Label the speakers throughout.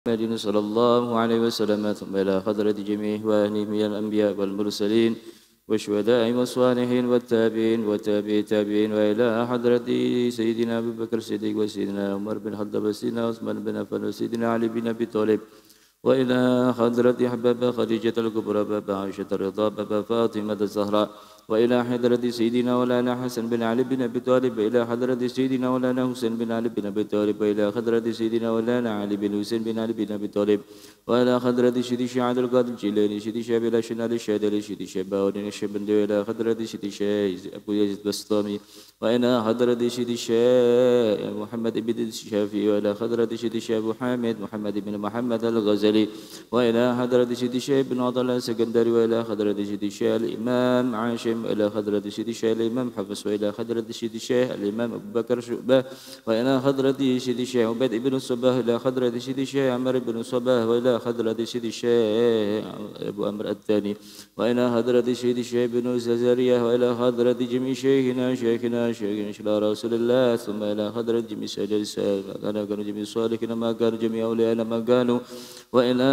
Speaker 1: محمد صلى الله عليه وسلم ثم إلى حضرة جميع إخوانه من الأنبياء والمرسلين والشهداء والصالحين والتابعين وتابعي التابعين وإلى حضرة سيدنا أبي بكر الصديق وسيدنا عمر بن الخطاب وسيدنا عثمان بن عفان وسيدنا علي بن أبي طالب وإلى حضرة حبابة خديجة الكبرى بابا عائشة الرضا بابا فاطمة الزهراء وإلى حضرة سيدنا مولانا حسن بن علي بن أبي طالب وإلى حضرة سيدنا مولانا حسين بن علي بن أبي طالب وإلى حضرة سيدنا مولانا علي بن حسين بن علي بن أبي طالب وإلى حضرة سيدي شيخ عبد القادر الجيلاني سيدي شيخ بلا شنال الشاذلي سيدي شيخ باودين الشبندي وإلى حضرة سيدي شيخ أبو يزيد البسطامي وإلى حضرة سيدي شيخ محمد بن الشافعي وإلى حضرة سيدي شيخ أبو حامد محمد بن محمد الغزالي وإلى حضرة سيدي شيخ بن عبد الله السكندري وإلى حضرة سيدي شيخ الإمام عاشم وإلى حضرة سيدي شيخ الإمام حفص وإلى حضرة سيدي شيخ الإمام أبو بكر شعبة وإلى حضرة سيدي شيخ عبيد بن الصباح إلى حضرة سيدي شيخ عمر بن الصباح وإلى حضرة سيدي شيخ أبو عمرو الثاني وإلى حضرة سيدي شيخ بن زكريا وإلى حضرة جميع شيخنا إلى رسول الله ثم إلى حضرة جميع سجد ما كانوا جميع الصالحين ما كانوا جميع أولياء ما كانوا وإلى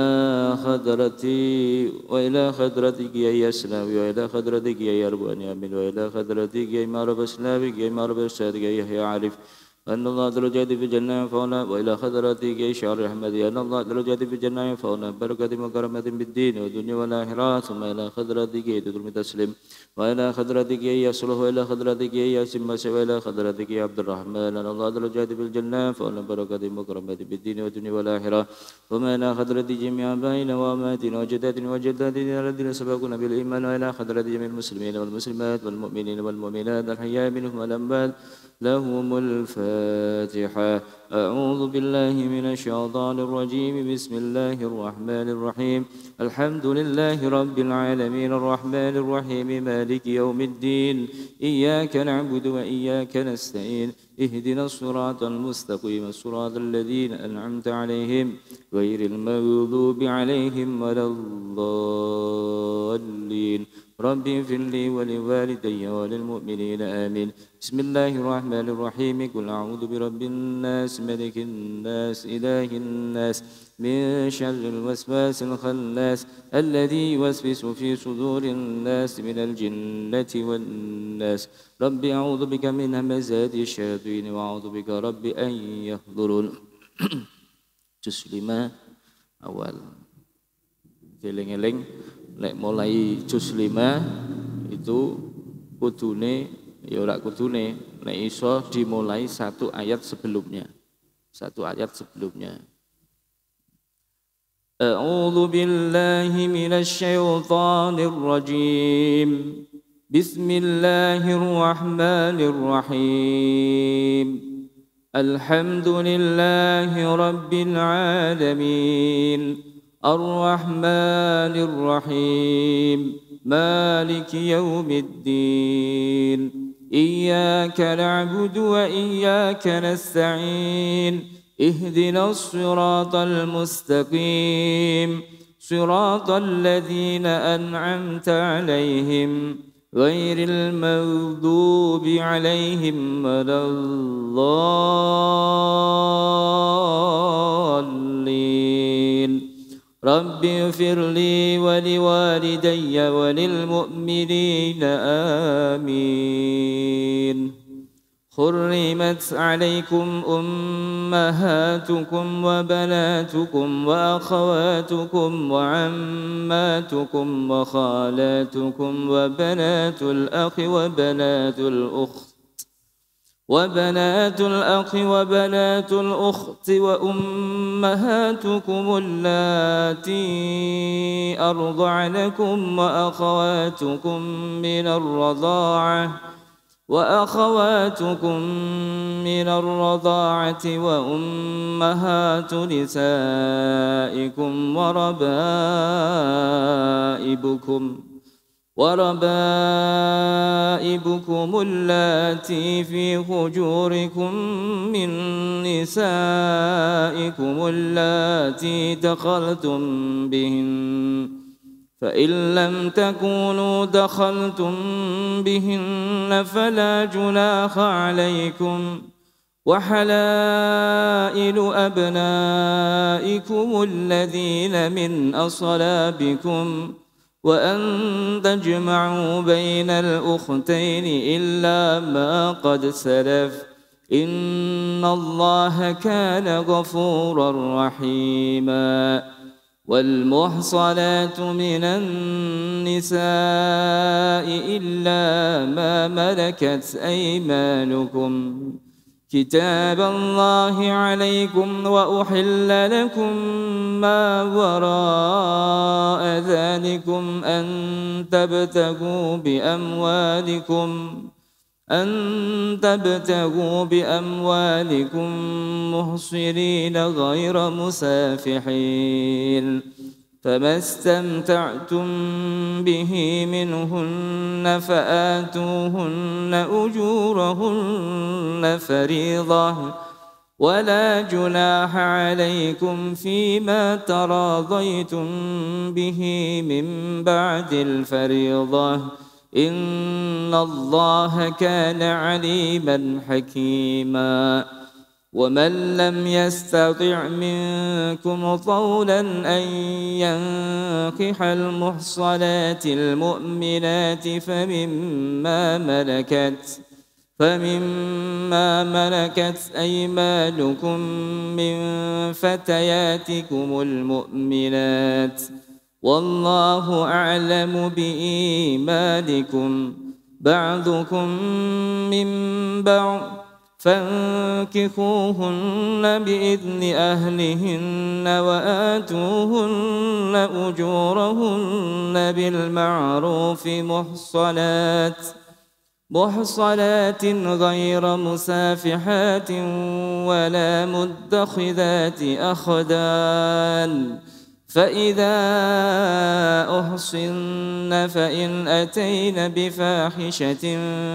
Speaker 1: حضرتك يا إسلامي وإلى حضرتك يا رباني آمين وإلى حضرتك يا معرف إسلامك يا معرف الصادق يا يحيى عارف أن الله درجات في الجنة ينفعنا وإلى حضرتك يا شعر رحمة أن الله درجات في الجنة ينفعنا بركة مكرمة بالدين والدنيا والآخرة ثم إلى حضرتك يا تدرم تسلم وإلى حضرتك يا صلح وإلى حضرتك يا سمس وإلى حضرتك يا عبد الرحمن أن الله درجات في الجنة ينفعنا بركة مكرمة بالدين والدنيا والآخرة ثم إلى حضرة جميع آبائنا وأمهاتنا وجداتنا وجداتنا الذين سبقونا بالإيمان وإلى حضرة جميع المسلمين والمسلمات والمؤمنين والمؤمنات الحياء منهم والأموات لهم الفاتحة أعوذ بالله من الشيطان الرجيم بسم الله الرحمن الرحيم الحمد لله رب العالمين الرحمن الرحيم مالك يوم الدين إياك نعبد وإياك نستعين اهدنا الصراط المستقيم الصراط الذين أنعمت عليهم غير المغضوب عليهم ولا الضالين رب اغفر لي ولوالدي وللمؤمنين آمين بسم الله الرحمن الرحيم قل أعوذ برب الناس ملك الناس إله الناس من شر الوسواس الخناس الذي يوسوس في صدور الناس من الجنة والناس رب أعوذ بك من همزات الشياطين وأعوذ بك رب أن يحضرون Juz 5 awal eling-eling lek mulai juz 5 itu kudune ya ora kudune nek iso dimulai satu ayat sebelumnya. A'udzu billahi minasy syaithanir rajim. Bismillahirrahmanirrahim. Alhamdulillahi rabbil alamin. Ar-Rahmanir Rahim. Maliki yaumiddin. Iyyaka na'budu wa iyyaka nasta'in. اهدنا الصراط المستقيم صراط الذين أنعمت عليهم غير المغضوب عليهم ولا الضالين رب اغفر لي ولوالدي وللمؤمنين آمين حرمت عليكم أمهاتكم وبناتكم وأخواتكم وعماتكم وخالاتكم وبنات الأخ وبنات الأخت وأمهاتكم اللاتي أرضعنكم وأخواتكم من الرضاعة وأمهات نسائكم وربائبكم اللاتي في حجوركم من نسائكم اللاتي دخلتم بهن فإن لم تكونوا دخلتم بهن فلا جناح عليكم وحلائل أبنائكم الذين من أصلابكم وأن تجمعوا بين الأختين إلا ما قد سلف إن الله كان غفورا رحيما والمحصنات من النساء إلا ما ملكت أيمانكم كتاب الله عليكم وأحل لكم ما وراء ذلكم أن تبتغوا بأموالكم محصنين غير مسافحين فما استمتعتم به منهن فآتوهن أجورهن فريضة ولا جناح عليكم فيما تراضيتم به من بعد الفريضة إن الله كان عليما حكيما ومن لم يستطع منكم طولا أن ينكح المحصنات المؤمنات فمما ملكت أيمانكم من فتياتكم المؤمنات والله أعلم بإيمانكم بعضكم من بعض فانكحوهن بإذن أهلهن وآتوهن أجورهن بالمعروف محصنات غير مسافحات ولا متخذات أخدان فإذا أحصن فإن أتين بفاحشة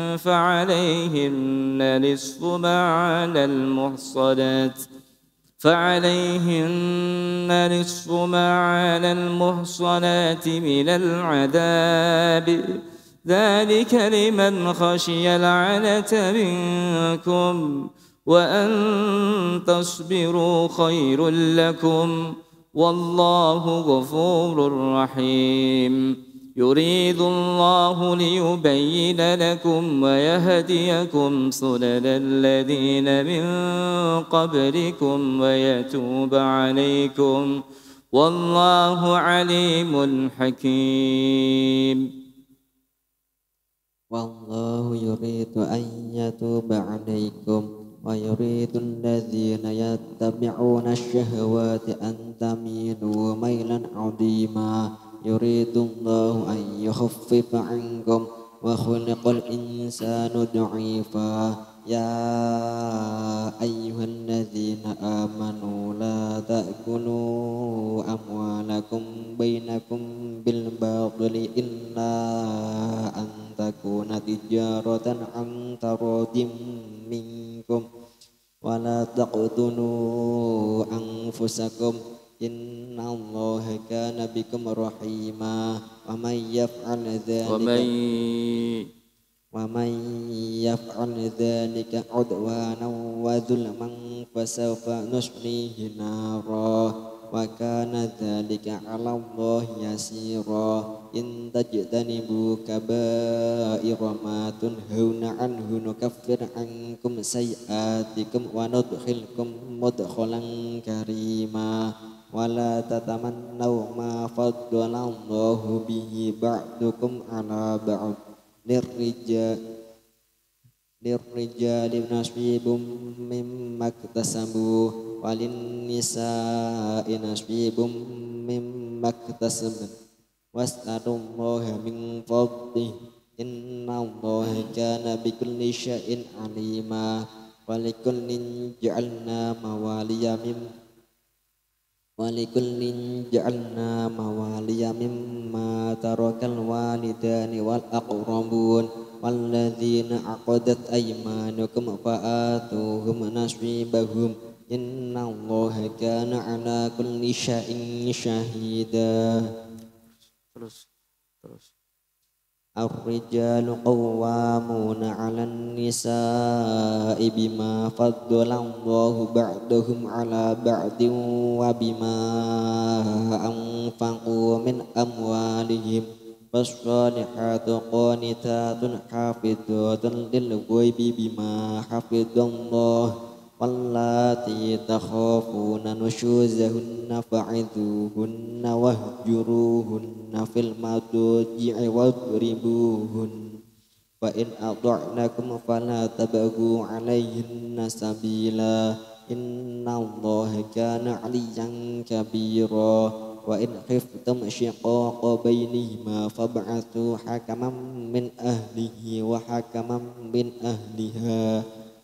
Speaker 1: فعليهن نصف ما على المحصنات من العذاب ذلك لمن خشي العنة منكم وأن تصبروا خير لكم والله غفور رحيم يريد الله ليبين لكم ويهديكم سنن الذين من قبلكم ويتوب عليكم والله عليم حكيم
Speaker 2: والله يريد أن يتوب عليكم ويريد الذين يتبعون الشهوات أن تميلوا ميلا عظيما يريد الله أن يخفف عنكم وخلق الإنسان ضعيفا يا أيها الذين آمنوا لا تأكلوا أموالكم بينكم بالباطل إلا أن تكون تجارة عن تراض منكم ولا تقتلوا أنفسكم إن الله كان بكم رحيما ومن يفعل ذلك عدوانا وظلما فسوف نصليه نارا وكان ذلك على الله يسيرا إن تجتنبوا كبائر ما تنهون عنه نكفر عنكم سيئاتكم وندخلكم مدخلا كريما ولا تتمنوا ما فضل الله به بعضكم على بعض للرجال نصيب مما اكتسبوا وللنساء نصيب مما اكتسبن واسألوا الله من فضله إن الله كان بكل شيء عليما ولكل جعلنا موالي مما ترك الوالدان والأقربون والذين عقدت أيمانكم فآتوهم نصيبهم إن الله كان على كل شيء شهيدا.
Speaker 1: Terus.
Speaker 2: الرجال قوامون على النساء بما فضل الله بعضهم على بعض وبما أنفقوا من أموالهم فالصالحات قانتات حافظات للغيب بما حفظ الله واللاتي تخافون نشوزهن فعظوهن واهجروهن في المضاجع واضربوهن فإن أطعنكم فلا تبغوا عليهن سبيلا إن الله كان عليا كبيرا وإن خفتم شقاق بينهما فابعثوا حكما من أهله وحكما من أهلها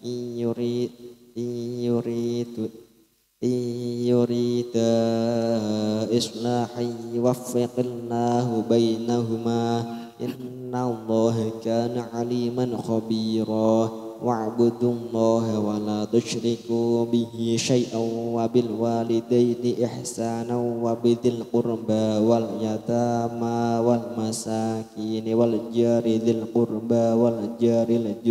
Speaker 2: إن يريدا إصلاحا يوفق الله بينهما إن الله كان عليما خبيرا واعبدوا الله ولا تشركوا به شيئا وبالوالدين إحسانا وبذي القربى واليتامى والمساكين والجار ذي القربى والجار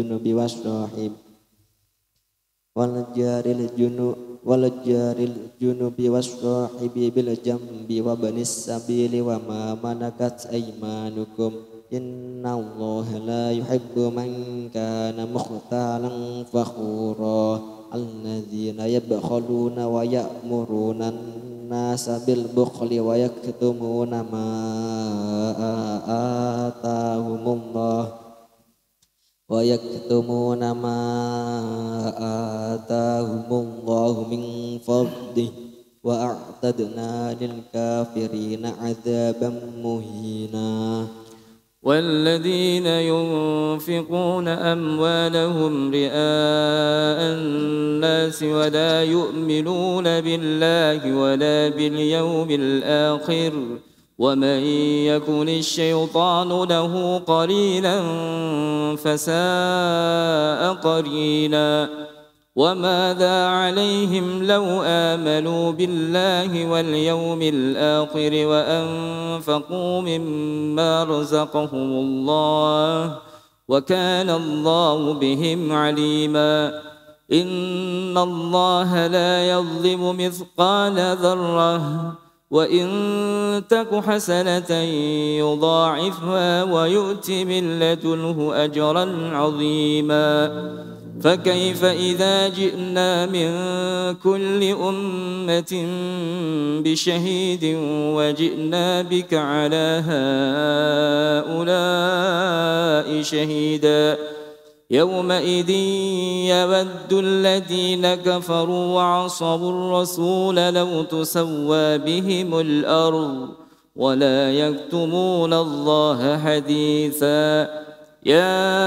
Speaker 2: الجنب والصاحب بالجنب وابن السبيل وما ملكت أيمانكم إن الله لا يحب من كان مختالا فخورا الذين يبخلون ويأمرون الناس بالبخل ويكتمون ما آتاهم الله من فضله وأعتدنا للكافرين عذابا مهينا
Speaker 1: والذين ينفقون أموالهم رئاء الناس ولا يؤمنون بالله ولا باليوم الآخر ومن يكن الشيطان له قرينا فساء قرينا وماذا عليهم لو آمنوا بالله واليوم الآخر وأنفقوا مما رزقهم الله وكان الله بهم عليما إن الله لا يظلم مثقال ذرة وإن تك حسنة يضاعفها ويؤت من لدنه أجرا عظيما فكيف إذا جئنا من كل أمة بشهيد وجئنا بك على هؤلاء شهيدا يومئذ يود الذين كفروا وعصوا الرسول لو تسوى بهم الأرض ولا يكتمون الله حديثا يا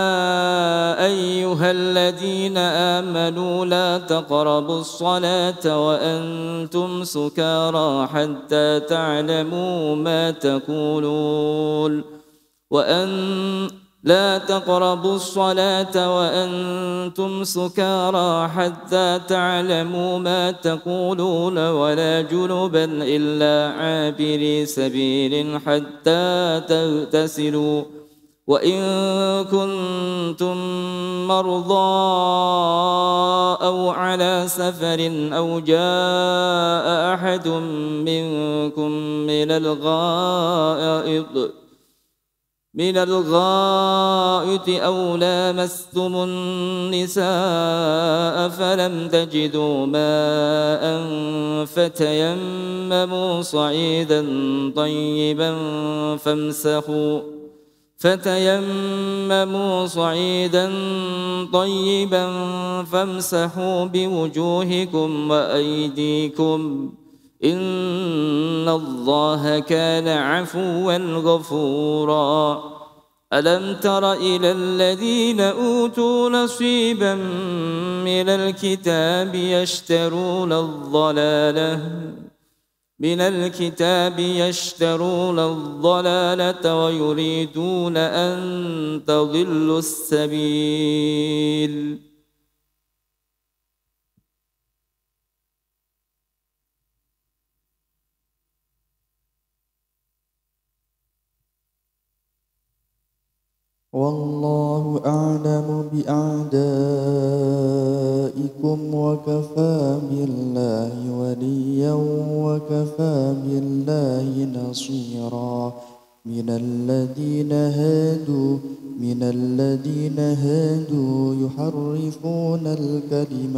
Speaker 1: أيها الذين آمنوا لا تقربوا الصلاة وأنتم سكارى حتى تعلموا ما تقولون لا تقربوا الصلاة وأنتم سكارى حتى تعلموا ما تقولون ولا جنبا إلا عابري سبيل حتى تغتسلوا وإن كنتم مرضى أو على سفر أو جاء أحد منكم من الغائط أو لامستم النساء فلم تجدوا ماء فتيمموا صعيدا طيبا فامسحوا بوجوهكم وأيديكم إن الله كان عفوا غفورا ألم تر إلى الذين أوتوا نصيبا من الكتاب يشترون الضلالة ويريدون أن تضلوا السبيل
Speaker 3: والله أعلم بأعدائكم وكفى بالله وليا وكفى بالله نصيرا من الذين هادوا يحرفون الكلم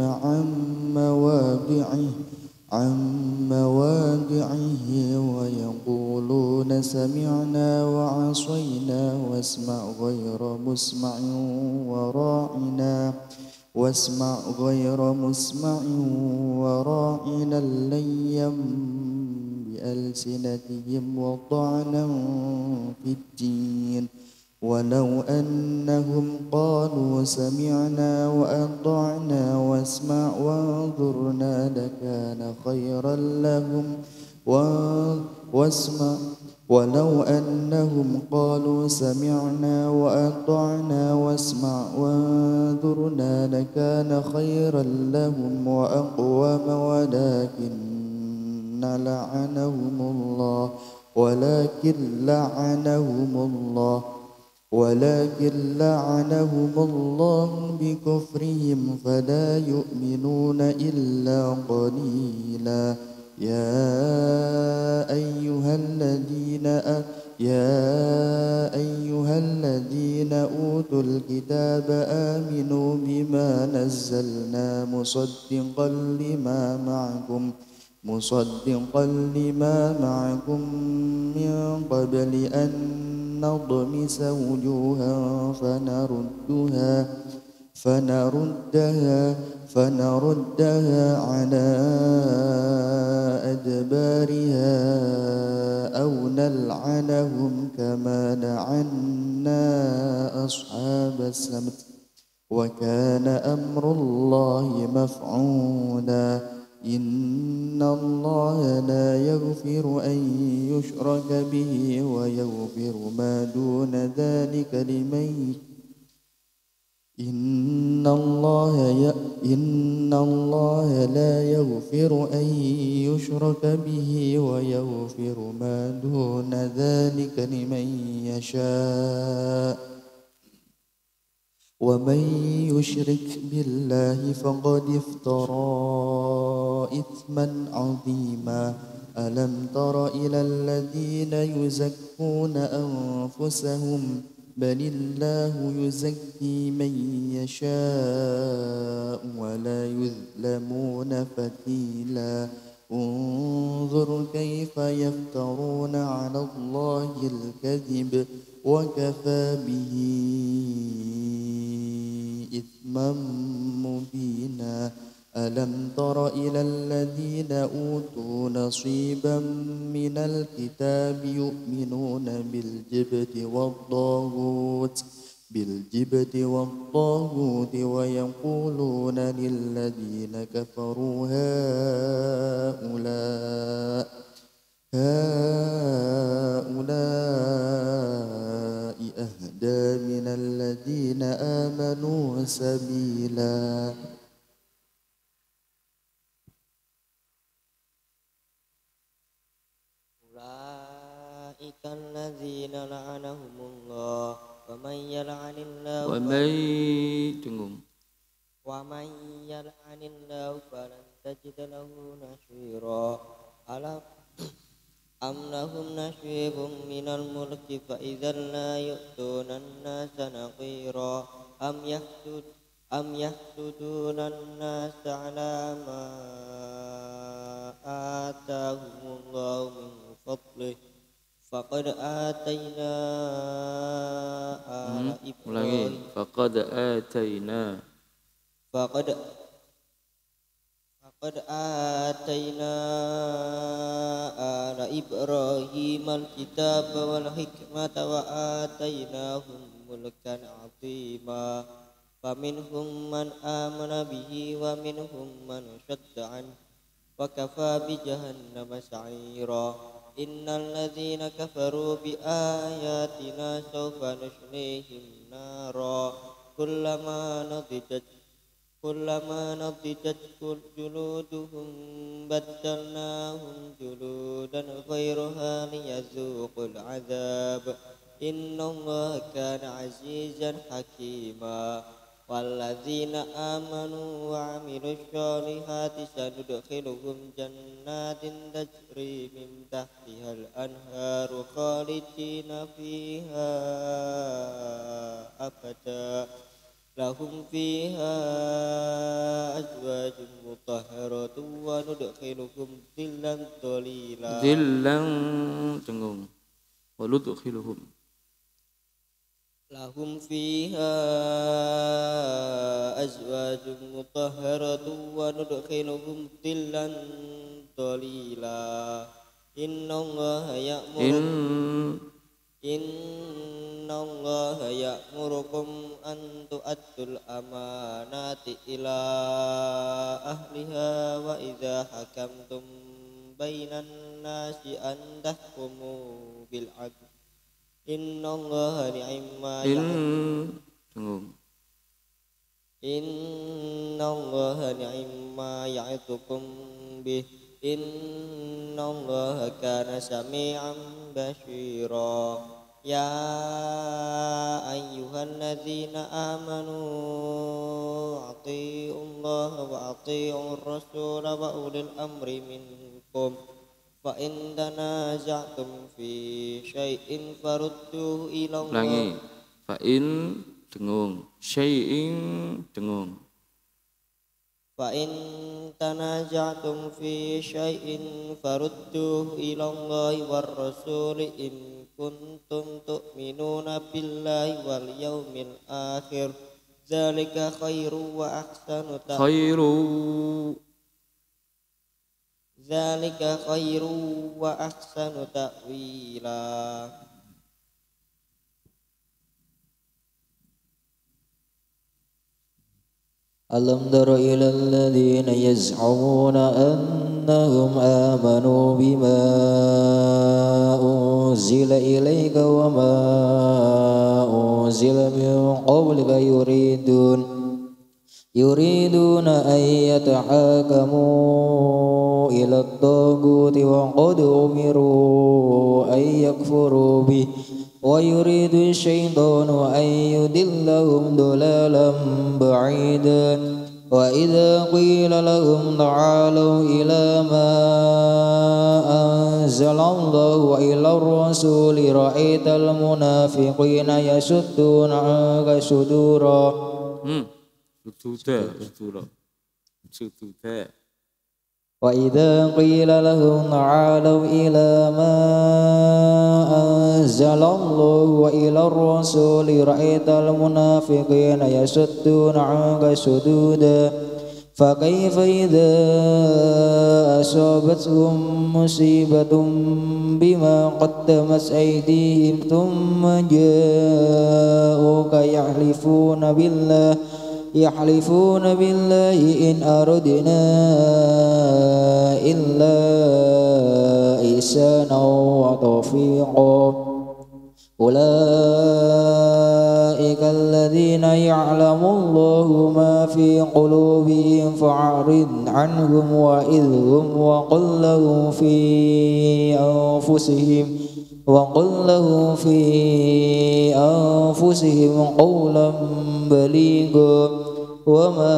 Speaker 3: عن مواضعه ويقولون سمعنا وعصينا واسمع غير مسمع وراعنا ليا بألسنتهم وطعنا في الدين ولو أنهم قالوا سمعنا وأطعنا واسمع وانظرنا لكان خيرا لهم ولو أنهم قالوا سمعنا وأطعنا واسمع وانظرنا لكان خيرا لهم وأقوم ولكن لعنهم الله بكفرهم فلا يؤمنون إلا قليلا يا أيها الذين أوتوا الكتاب آمنوا بما نزلنا مصدقا لما معكم من قبل أن نطمس وجوها فنردها على أدبارها أو نلعنهم كما لعنا أصحاب السبت وكان أمر الله مفعولا إن الله لا يغفر أن يشرك به ويغفر ما دون ذلك لمن إن الله لا يغفر أن يشرك به ويغفر ما دون ذلك لمن يشاء ومن يشرك بالله فقد افترى إثما عظيما ألم تر إلى الذين يزكون أنفسهم بل الله يزكي من يشاء ولا يظلمون فتيلا انظر كيف يفترون على الله الكذب وكفى به إثما مبينا ألم تر إلى الذين أوتوا نصيبا من الكتاب يؤمنون بالجبت والطاغوت ويقولون للذين كفروا هؤلاء أهدى من الذين آمنوا سبيلا
Speaker 2: أولئك الذين لعنهم الله ومن يلعن الله فلن تجد له نصيرا أم لهم نصيب من الملك فإذا لا يؤتون الناس نقيرا أم يحسدون الناس على ما آتاهم الله من فضله فقد آتينا آل إبراهيم فقد آتينا آل إبراهيم الكتاب والحكمة وآتيناهم ملكا عظيما فمنهم من آمن به ومنهم من صد عنه وكفى بجهنم سعيرا إن الذين كفروا بآياتنا سوف نصليهم نارا كلما نضجت جلودهم بدلناهم جلودا غيرها ليذوقوا العذاب innallaha kana azizan hakima. Walladzina amanu wa amilus solihati sanudkhiluhum jannatin tajri min tahtihal anharu khalidina fiha abada. Lahum fiha azwajun mutahharatun wa nudkhiluhum dhillan dhalila.
Speaker 1: Dhillan tenggung. Wa nudkhiluhum.
Speaker 2: Lahum fiha azwajun mutahharatun wa nudkhiluhum dhillan dhalila. Innallaha ya'murukum an tu'addul amanati ila ahliha wa idza hakamtum bainan nasi an tahkumu bil 'adl. Innallaha ni'ma ya'idukum bih. Innallaha kana sami'an basira. Ya ayyuhalladzina amanu atiiullaha wa atiiur rasula wa ulil amri minkum. Fa in tanaza'tum fi syai'in farudduhu ila Allah.
Speaker 1: Ulangi. Fa in dengung. Syai'in dengung.
Speaker 2: Fa in tanaza'tum fi syai'in farudduhu ila Allah war rasul in kuntum tu'minuna billahi wal yaumil akhir. Zalika khairu wa ahsanu ta'wila.
Speaker 4: Alam tara ilal ladzina yaz'umuna annahum amanu bima unzila ilayka wa ma unzila min qablika yuriduna an yatahakamu ila at-taguti wa qad umiru an yakfuru bihi wa yuridu asy-syaitanu an yudillahum dalalan ba'ida. Wa idza qila lahum ta'alu ila ma anzalallahu wa ila ar-rasuli ra'aital munafiqina yasudduna 'anka sudura. Wa idza qila lahum ta'alu ila ma anzalallahu wa ila ar-rasuli ra'aital munafiqina yasudduna 'anka sududa. Fa kaifa idza asabatuhum musibatun bima qaddamat aydihim thumma ja'uka yahlifuna billahi in aradna illa ihsana wa tawfiqa. Ulaika alladhina ya'lamu Allahu ma fi qulubihim fa'rid anhum wa idhum wa qul lahum fi anfusihim qawlan baligha. Wa ma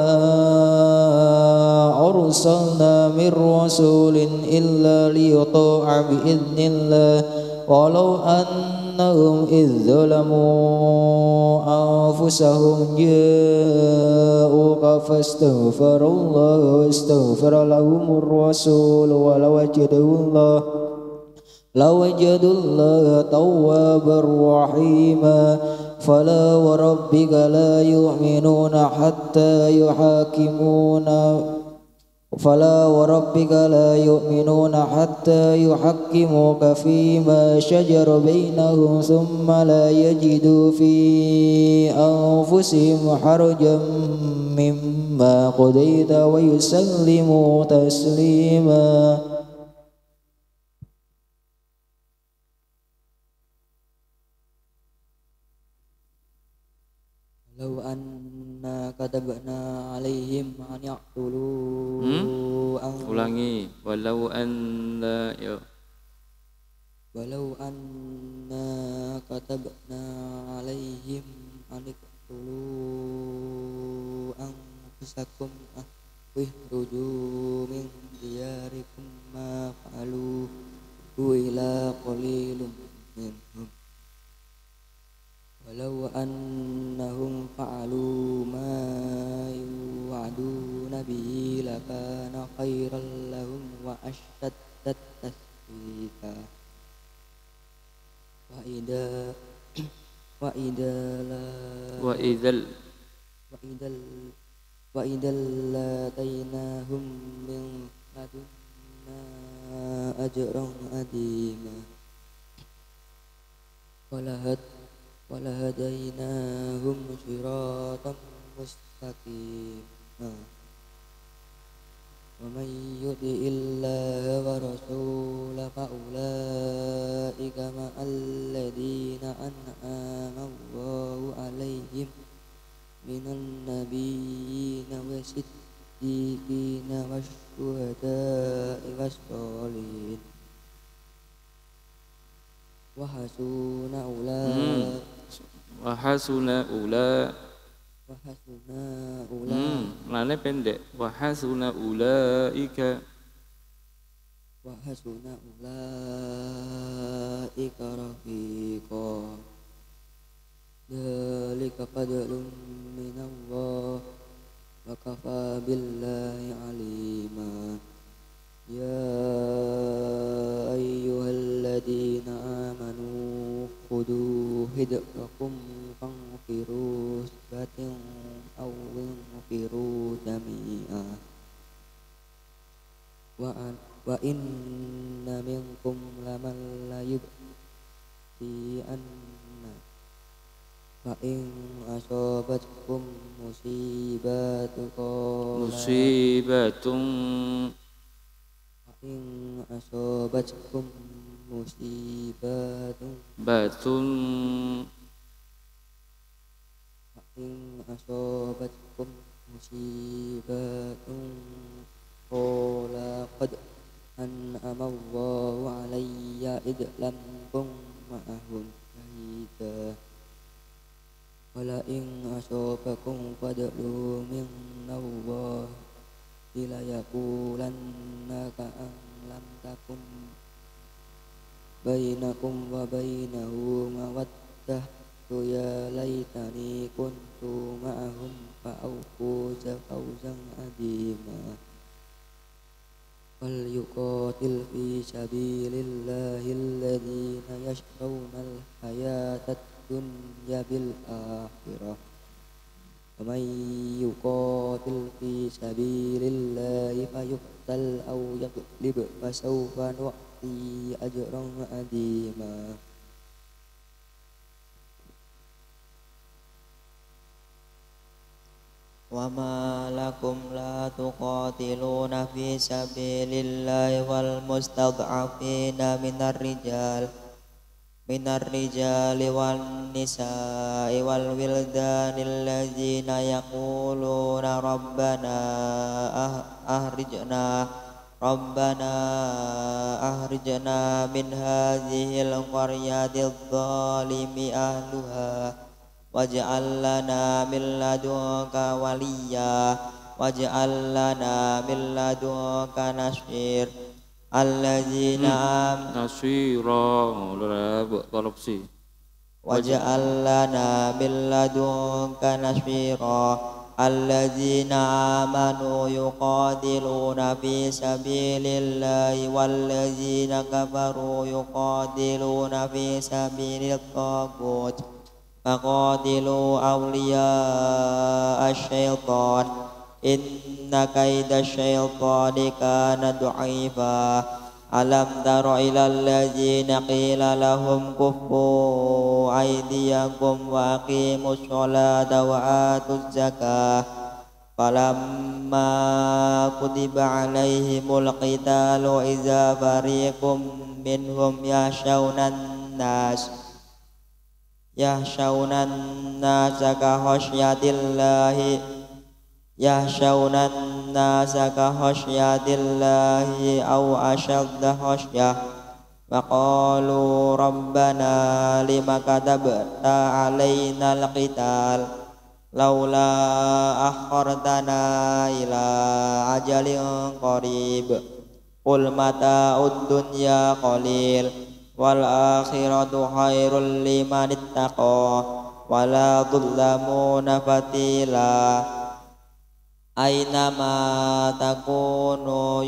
Speaker 4: arsalna min rasulin illa liyuta'a bi idznillah walau annahum idh zalamu anfusahum ja'uka fastaghfirullaha wastaghfara lahumur rasul wa lawajadullaha tawwabar rahima. Fala wa rabbika la yu'minuna hatta yuhakkimuka fima shajara bainahum thumma la yajidu fi anfusihim harajan mimma qadaita wa yusallimu taslima. Law anna katabna alaihim an yaqtulu
Speaker 1: Ulangi. Walau anna
Speaker 4: walau anna katabna alaihim aniqtulu anfusakum ihruju min diyarikum ma fa'alu illa qalilun minhum walau annahum fa'alu ma yu'aduna bihi lakana khairan lahum wa ashadda tasbita wa idal latainahum min ladunna ajran adima walahadainahum siratan mustaqima wa man yuti'illaha wa rasulahu fa ulaika ma'al ladina an'ama Allahu alaihim minan nabiyyina wasiddiqina wasyuhada'i wassolihin wa hasuna
Speaker 1: Lane pendek. Wa hasuna ulaika
Speaker 4: rafiqa dzalika fadlun minallah wa kafa billahi alima ya ayyuhalladzina amanu khudu hidrakum fanfiru sabatin aw infiru jami'a wa inna minkum laman la yubti anna fa in asabatkum musibatun qala qad an'ama Allahu alayya id lam kun ma'ahum syahida wala in asabakum fadlu minallah ila yaqulanna ka'an lam takum bainakum wa bainahu mawaddah ya laitani kuntu ma'ahum fa'awfuza fawzan adima wal yuqatil fi sabilillahi alladhina yashrawna al-hayata ad-dunya bil akhirah wa man yuqatil fi sabilillahi fayuqtal aw yaghlib fasawfa nu'ti ajran adima
Speaker 2: وما لكم لا تقاتلون في سبيل الله والمستضعفين من الرجال والنساء والولدان الذين يقولون ربنا أخرجنا من هذه القرية الظالم أهلها waj'al lana min ladunka waliyya waj'al lana min ladunka nasir alladzina
Speaker 1: nasira korupsi
Speaker 2: waj'al lana min ladunka nasira alladzina amanu yuqatiluna fi sabilillahi walladzina kafaru yuqatiluna fi sabilit taghut faqatilu awliya asyaitan inna kaida syaitani kana du'ifa alam tara ilal ladzina qila lahum kuffu aydiyakum wa aqimus sholata wa atuz zakah falamma kutiba alaihimul qitalu iza fariqum minhum yahshawnan nasa ka khasyatillahi aw ashadda khasyah وقالوا ربنا لم كتبت علينا القتال لولا أخرتنا إلى أجل قريب قل متاع الدنيا قليل والآخرة خير لمن اتقى ولا تظلمون فتيلا أينما تكونوا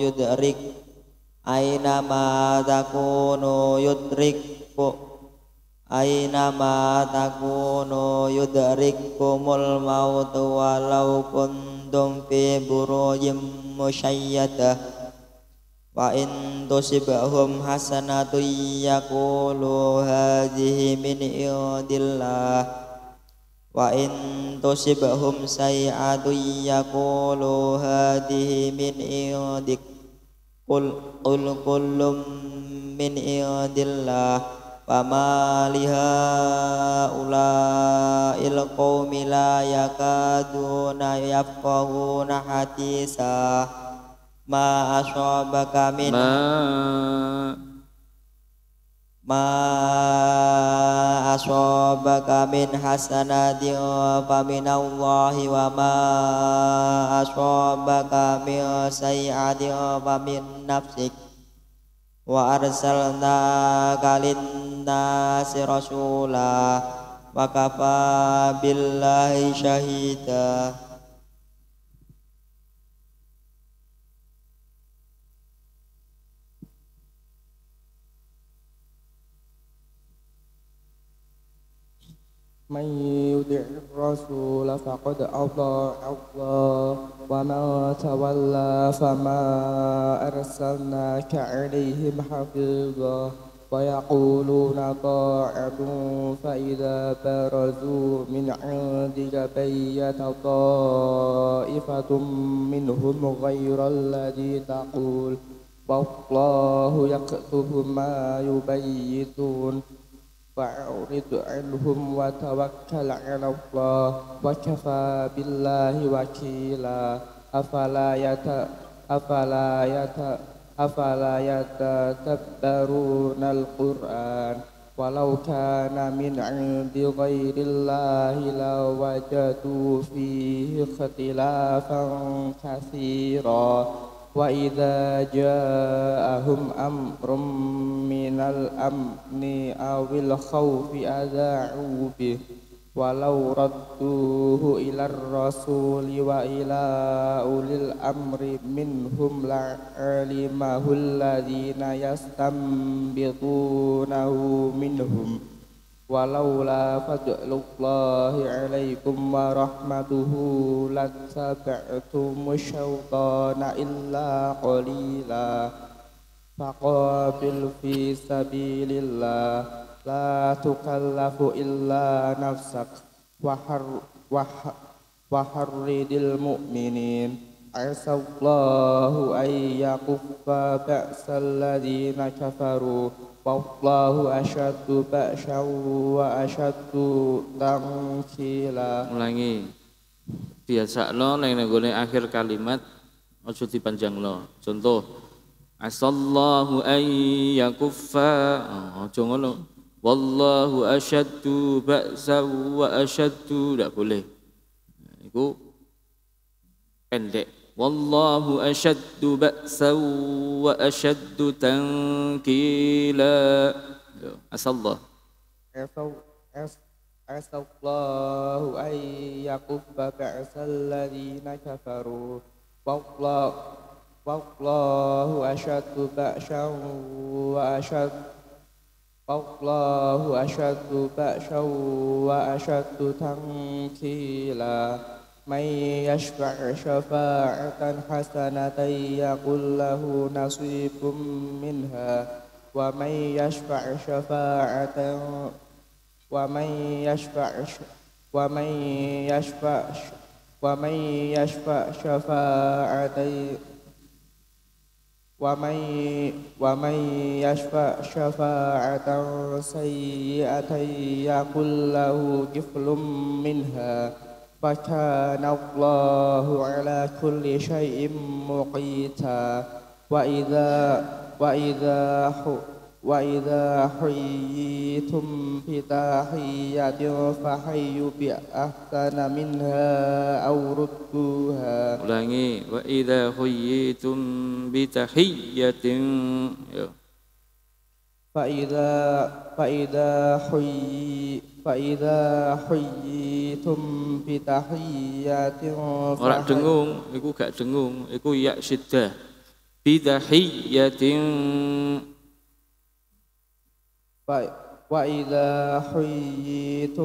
Speaker 2: yudrikkumul maut walau kuntum fi burujim musayyadah wa in tusibhum hasanatun yaqulu hadhihi min indillah wa in tusibhum sayyi'atun yaqulu hadhihi min indik qul kullum min indillah fama lihaula'il qaumi la yakaduna yafqahuna hadisa ma asabaka min hasanatin faminallahi wa ma asabaka min sayyi'atin famin nafsik wa arsalnaka linnasi rasula wa kafa billahi syahida.
Speaker 5: من يطع الرسول فقد أطاع الله ومن تولى فما أرسلناك عليهم حفيظا ويقولون طاعة فإذا برزوا من عندك بيت طائفة منهم غير الذي تقول والله يكتب ما يبيتون فأعرض عنهم وتوكل على الله وكفى بالله وكيلا أفلا يتدبرون القرآن ولو كان من عند غير الله لوجدوا فيه اختلافا كثيرا وإذا جاءهم أمر من الأمن أو الخوف أذاعوا به ولو ردوه إلى الرسول وإلى أولي الأمر منهم لعلمه الذين يستنبطونه منهم ولولا فضل الله عليكم ورحمته لاتبعتم الشيطان إلا قليلا فقاتل في سبيل الله لا تكلف إلا نفسك وحرد المؤمنين عسى الله أن يكف بأس الذين كفروا والله أشد بأسا وأشد تنكيلا.
Speaker 1: Ulangi. Biasakno ning nggone akhir kalimat aja dipanjangno. Contoh asallahu an yakuffa aja ngono. Wallahu asyaddu ba'sa wa asyaddu ndak boleh. Iku pendek. Wallahu asyaddu ba'sa wa asyaddu tankila. Asallah.
Speaker 5: Asallahu an yakuffa ba'sal ladzina kafaru. Wallahu asyaddu ba'san wa asyaddu tankila. Man yashfa' syafa'atan hasanatan yakul lahu nasibum minha wa man yashfa' syafa'atan sayyi'atan yakul lahu kiflum minha وكان الله على كل شيء مقيتا وإذا حييتم بتحية فحيوا بأحسن منها أو ردوها.
Speaker 1: Ulangi. Wa idza khuyyitum bi tahiyyatin.
Speaker 5: فإذا حييتم بتحية
Speaker 1: Ora dengung, iku gak dengung, iku ya syiddah. Bi tahiyyatin.
Speaker 5: وإذا حييتم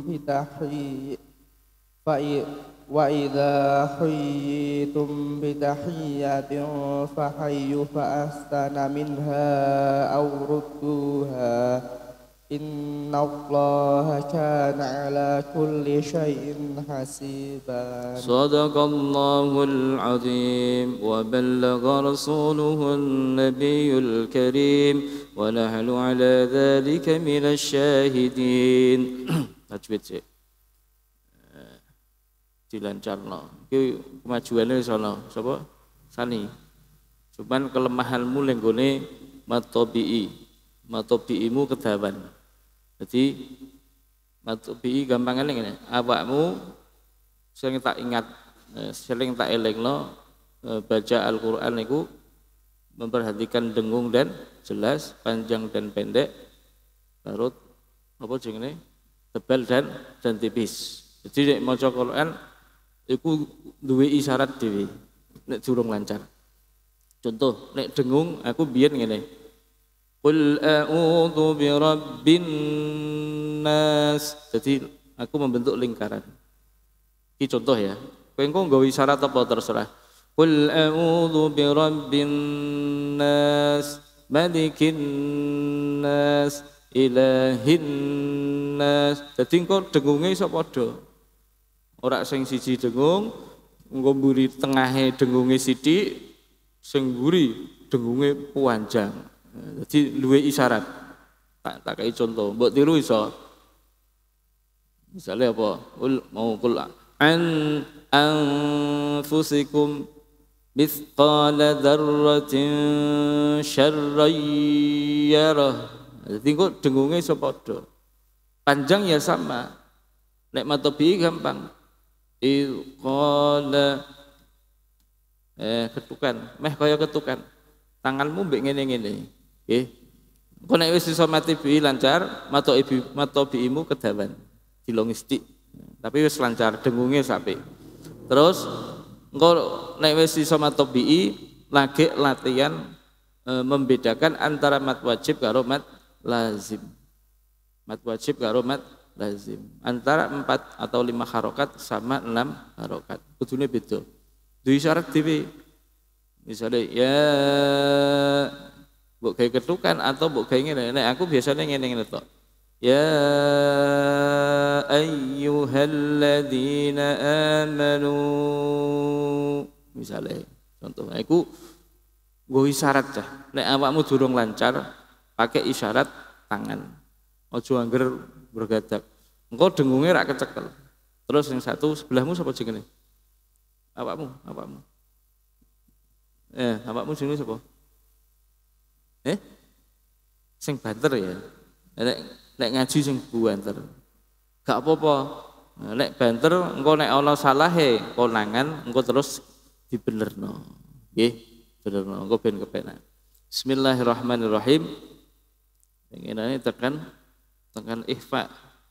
Speaker 5: بتحية فحيوا فأحسن منها أو ردوها إن الله كان على كل شيء حسيبا.
Speaker 1: صدق الله العظيم وبلغ رسوله النبي الكريم ونحن على ذلك من الشاهدين. Tajwid sih. Dilancarno. Iki kemajuane wis ana. Sapa? Sani. Cuman kelemahanmu ning gone matobi'i. Matobi'imu kedawan. Jadi matobi'i gampangane ngene. Awakmu sing tak ingat, sering tak elingno baca Al-Qur'an niku memperhatikan dengung dan jelas, panjang dan pendek, barut apa jenenge? Tebal dan tipis. Jadi nek maca Qur'an iku duwe isyarat dhewe nek durung lancar. Contoh nek dengung aku biyen ngene. Qul a'udzu birabbin nas. Jadi aku membentuk lingkaran. Ini contoh ya. Kowe engko nggawe isyarat apa terserah. Qul a'udzu birabbin nas, malikin nas, ilahin nas. Dadi engko dengunge iso padha. Ora sing siji dengung, engko mburi tengahe dengunge sithik, sing mburi dengunge panjang. Jadi luwe isyarat. Tak kei contoh, mbok tiru iso. Misalnya apa? Qul an anfusikum mithqala dzarratin syarran yarah. Jadi kok dengungnya iso padha. Panjang ya sama. Nek matobi gampang. Qala ketukan, meh kaya ketukan. Tanganmu mbek ngene-ngene. Nggih. Engko nek wis iso matobi lancar, matobimu kedawan. Dilongi sithik. Tapi wis lancar dengunge apik. Terus engko nek wis iso matobi lagi latihan membedakan antara mat wajib karo mat lazim. Mat wajib karo mat lazim. Antara 4 atau 5 harokat sama 6 harokat. Kudune beda. Duwe syarat dhewe. Misalnya ya mbok gawe ketukan atau mbok gawe ngene. Nek aku biasanya ngene-ngene tok. Ya ayyuhalladzina amanu. Misalnya contoh aku nggo isyarat dah. Nek awakmu durung lancar pakai isyarat tangan. Ojo angger bergadak. Engko dengunge rak kecekel. Terus yang satu sebelahmu sapa jenenge? Awakmu. Awakmu jenenge sapa? Sing banter ya. Nek ngaji sing banter. Gak apa-apa. Nek banter engko nek ana salahe konangan engko terus dibenerno. Nggih, benerno engko ben kepenak. Bismillahirrahmanirrahim. Pengenane tekan ikhfa.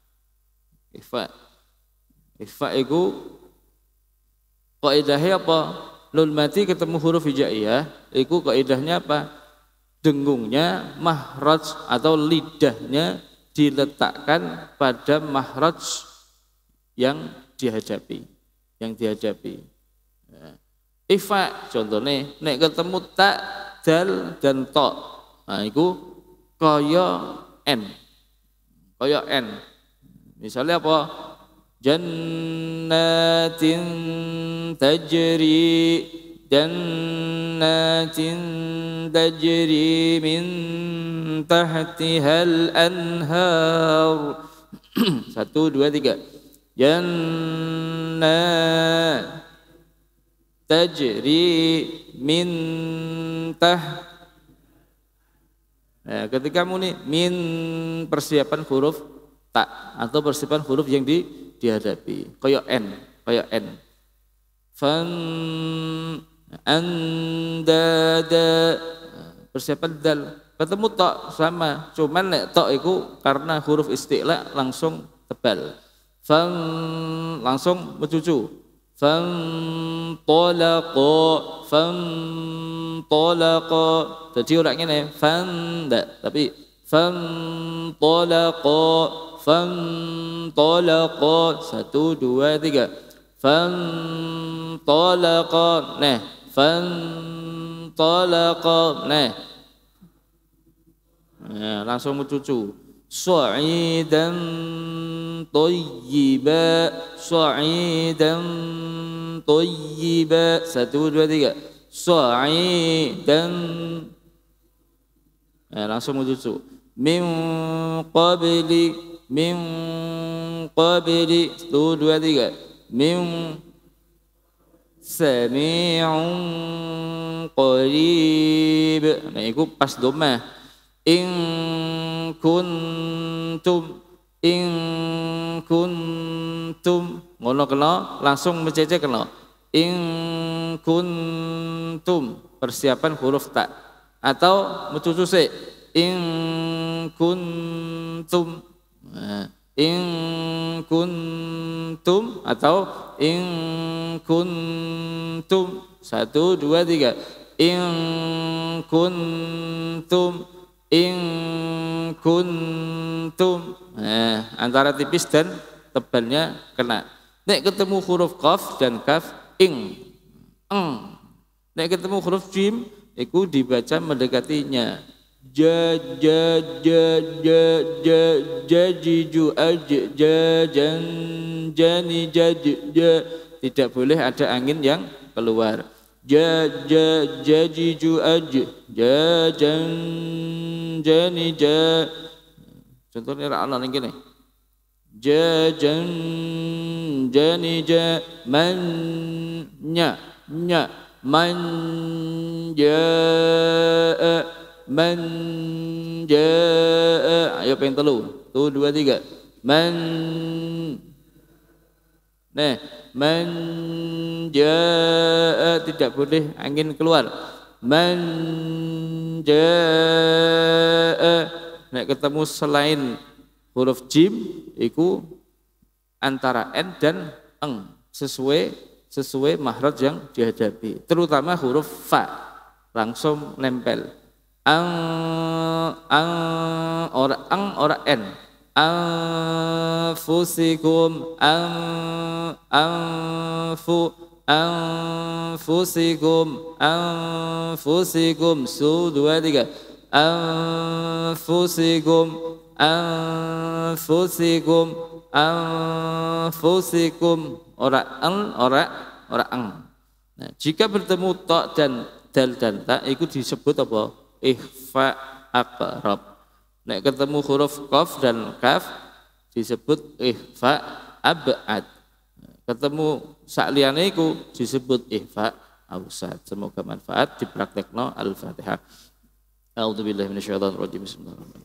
Speaker 1: Ikhfa iku kaidahnya apa? Nun mati ketemu huruf hijaiyah, iku kaidahnya apa? Dengungnya mahraj atau lidahnya diletakkan pada mahraj yang dihadapi. Ikhfa contohnya nek ketemu tak, dal dan to. Nah, iku kaya n. Misalnya apa? Jannatin tajri min tahtihal anhar. 1, 2, 3. Jannat tajri min Ketika muni min persiapan huruf ta atau persiapan huruf yang dihadapi. Kayak n. Fan andada persiapan dal. Ketemu ta sama, cuman nek ta iku karena huruf isti'la langsung tebal. Fan langsung mencucu. Fan talaqa. Jadi ora ngene fan ndak, tapi fan talaqa. 1 2 3 fan talaqa. Fan talaqa. Langsung mencucu. Sa'idan thayyiba. 1 2 3 sa'idan. Langsung mencucu. Min qabli 1 2 3 min sami'un qarib. Iku pas dhammah. In kuntum ngono kena langsung mencece kena. In kuntum persiapan huruf ta atau mencucu sik. In kuntum atau in kuntum 1 2 3 in kuntum antara tipis dan tebalnya kena. Nek ketemu huruf qaf dan kaf ing nek ketemu huruf jim iku dibaca mendekatinya. Tidak boleh ada angin yang keluar. Contohnya ana ning kene. Man jaa. Ayo peng telu. 1 2 3. Man jaa, tidak boleh angin keluar. Man jaa. Nek ketemu selain huruf jim iku antara n dan eng sesuai mahraj yang dihadapi. Terutama huruf fa langsung nempel. Ora n. Anfusikum anfusikum 1 2 3 anfusikum ora ang. Nah, jika bertemu ta dan dal dan ta itu disebut apa? Ikhfa aqrab. Nek ketemu huruf qaf dan kaf disebut ikhfa ab'ad. Ketemu sakliyane iku disebut ikhfa awsat. Semoga manfaat dipraktekno. Al-Fatihah. A'udzubillahi minasyaitonir rajim. Bismillahirrahmanirrahim.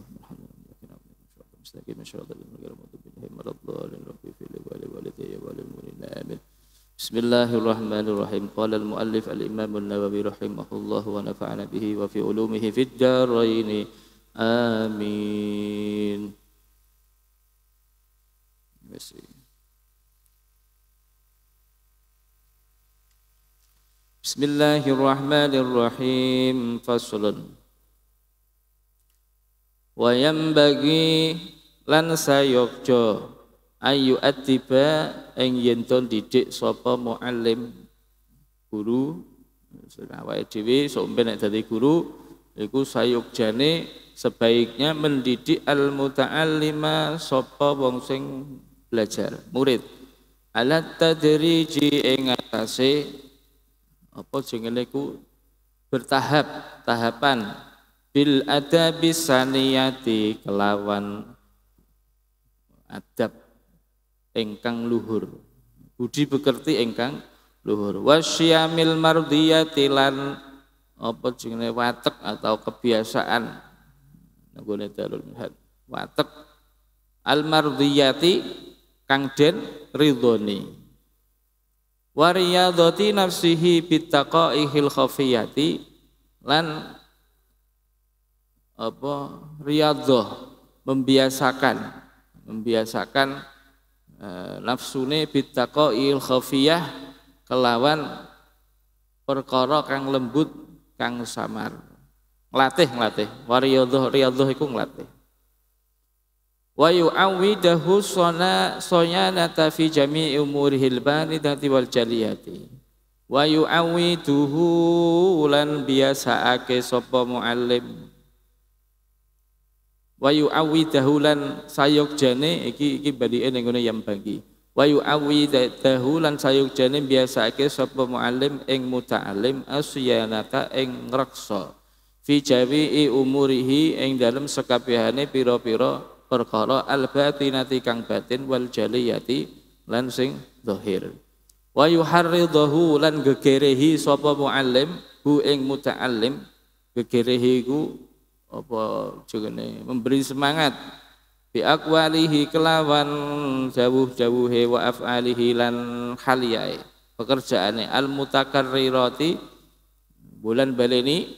Speaker 1: Bismillahirrahmanirrahim. Qala al-muallif al-Imam an-Nawawi rahimahullah wa nafa'ana bihi wa fi ulumihi fid darain. Amin. Bismillahirrahmanirrahim. Faslun. Wa yanbaghi lan sayokjo ayu atiba ing yen to didik sapa muallim guru awake dhewe sok nek dadi guru iku sayogjane sebaiknya mendidik al muta'allima sapa wong sing belajar murid alat tadriji ing atase apa jenenge ku tahapan bil adabi saniyati kelawan adab ingkang luhur, budi pekerti ingkang luhur. Wasyamil mardiyati lan apa jenenge watek atau kebiasaan nggone Darul Minhaj. Watek al-mardiyati kang den ridhoni. Wa riyadati nafsihi bittaqaihil khafiyati lan riyadhah membiasakan nafsune bittaqaihil khafiyah kelawan perkara kang lembut kang samar. Nglatih wa riyadhah iku nglatih. Wa yu'awwidahu sonyanata fi jami'i umurihil baridati wal jaliyati. Wa yu'awwiduhu lan biasaake sapa muallim. Wa yu'awwidahu lan sayogjane iki badike ning ngene yang bagi. Wa yu'awwidahu lan sayogjane biasaake sapa muallim ing muta'allim asyanata ing ngreksa fi jami'i umurihi ing dalem sekabehane pira-pira perkara al-batinati kang batin wal jaliyati lan sing zahir. Wa yuharridahu lan gegerehi sapa muallim hu ing muta'allim. Gegerehi iku apa jenenge memberi semangat bi aqwalihi kelawan jawuh-jawuhe wa af'alihi lan haliyae pekerjaane al mutakarrirati bulan baleni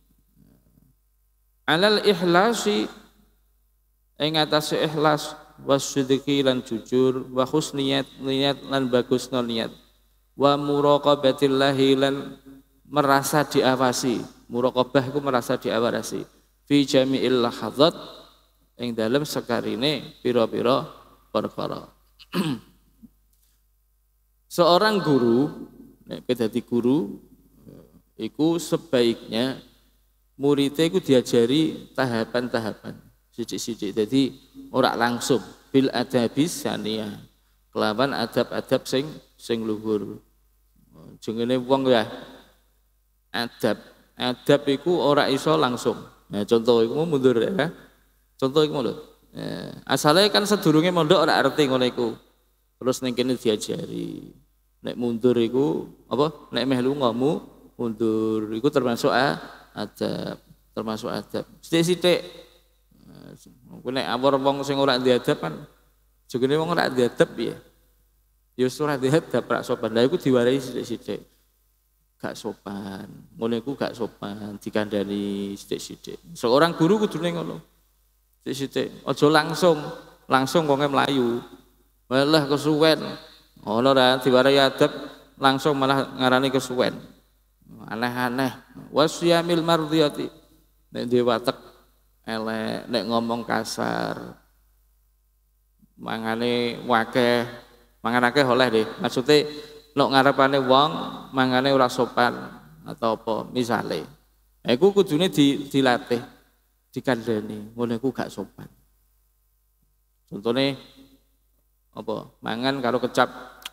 Speaker 1: alal ikhlasi ing atase ikhlas wasidqi lan jujur wa husniyat niat lan bagusna niat wa muraqabatillahi lan merasa diawasi. Muraqabah iku merasa diawasi fi jami'il lahadzat ing dalem sekarine pira-pira perkara. Seorang guru nek dadi guru iku sebaiknya muridnya iku diajari tahapan-tahapan sithik-sithik. Jadi ora langsung bil adabis saniyah. Kelawan adab-adab sing luhur. Jenenge wong ya adab iku ora iso langsung. Nah, contoh iku mundur ya. Contoh iku lho. Asale kan sedurunge mondok ora arti ngono iku. Terus ning kene diajari. Nek mundur iku apa? Nek meh lunga mundur iku termasuk adab. Sithik-sithik nek awor wong sing ora ndek adab kan jogene wong ora ndek adab piye? Ya ora ndek adab rak sopan. Lah iku diwarai sithik-sithik. Gak sopan. Ngono iku gak sopan, dikandani sithik-sithik. Seorang guru kudune ngono. Sithik-sithik. Aja langsung wonge mlayu. Malah kesuwen. Ngono ra diwarai adab langsung malah ngarani kesuwen. Aneh-aneh. Wasyamil mardiyati. Nek dhewe watek elek, nek ngomong kasar, mangane akeh oleh deh. Maksudnya nek ngarepane wong mangane ora sopan atau apa misale. Iku kudune dilatih, dikandani, ngono iku gak sopan. Contone apa? Mangan karo kecap.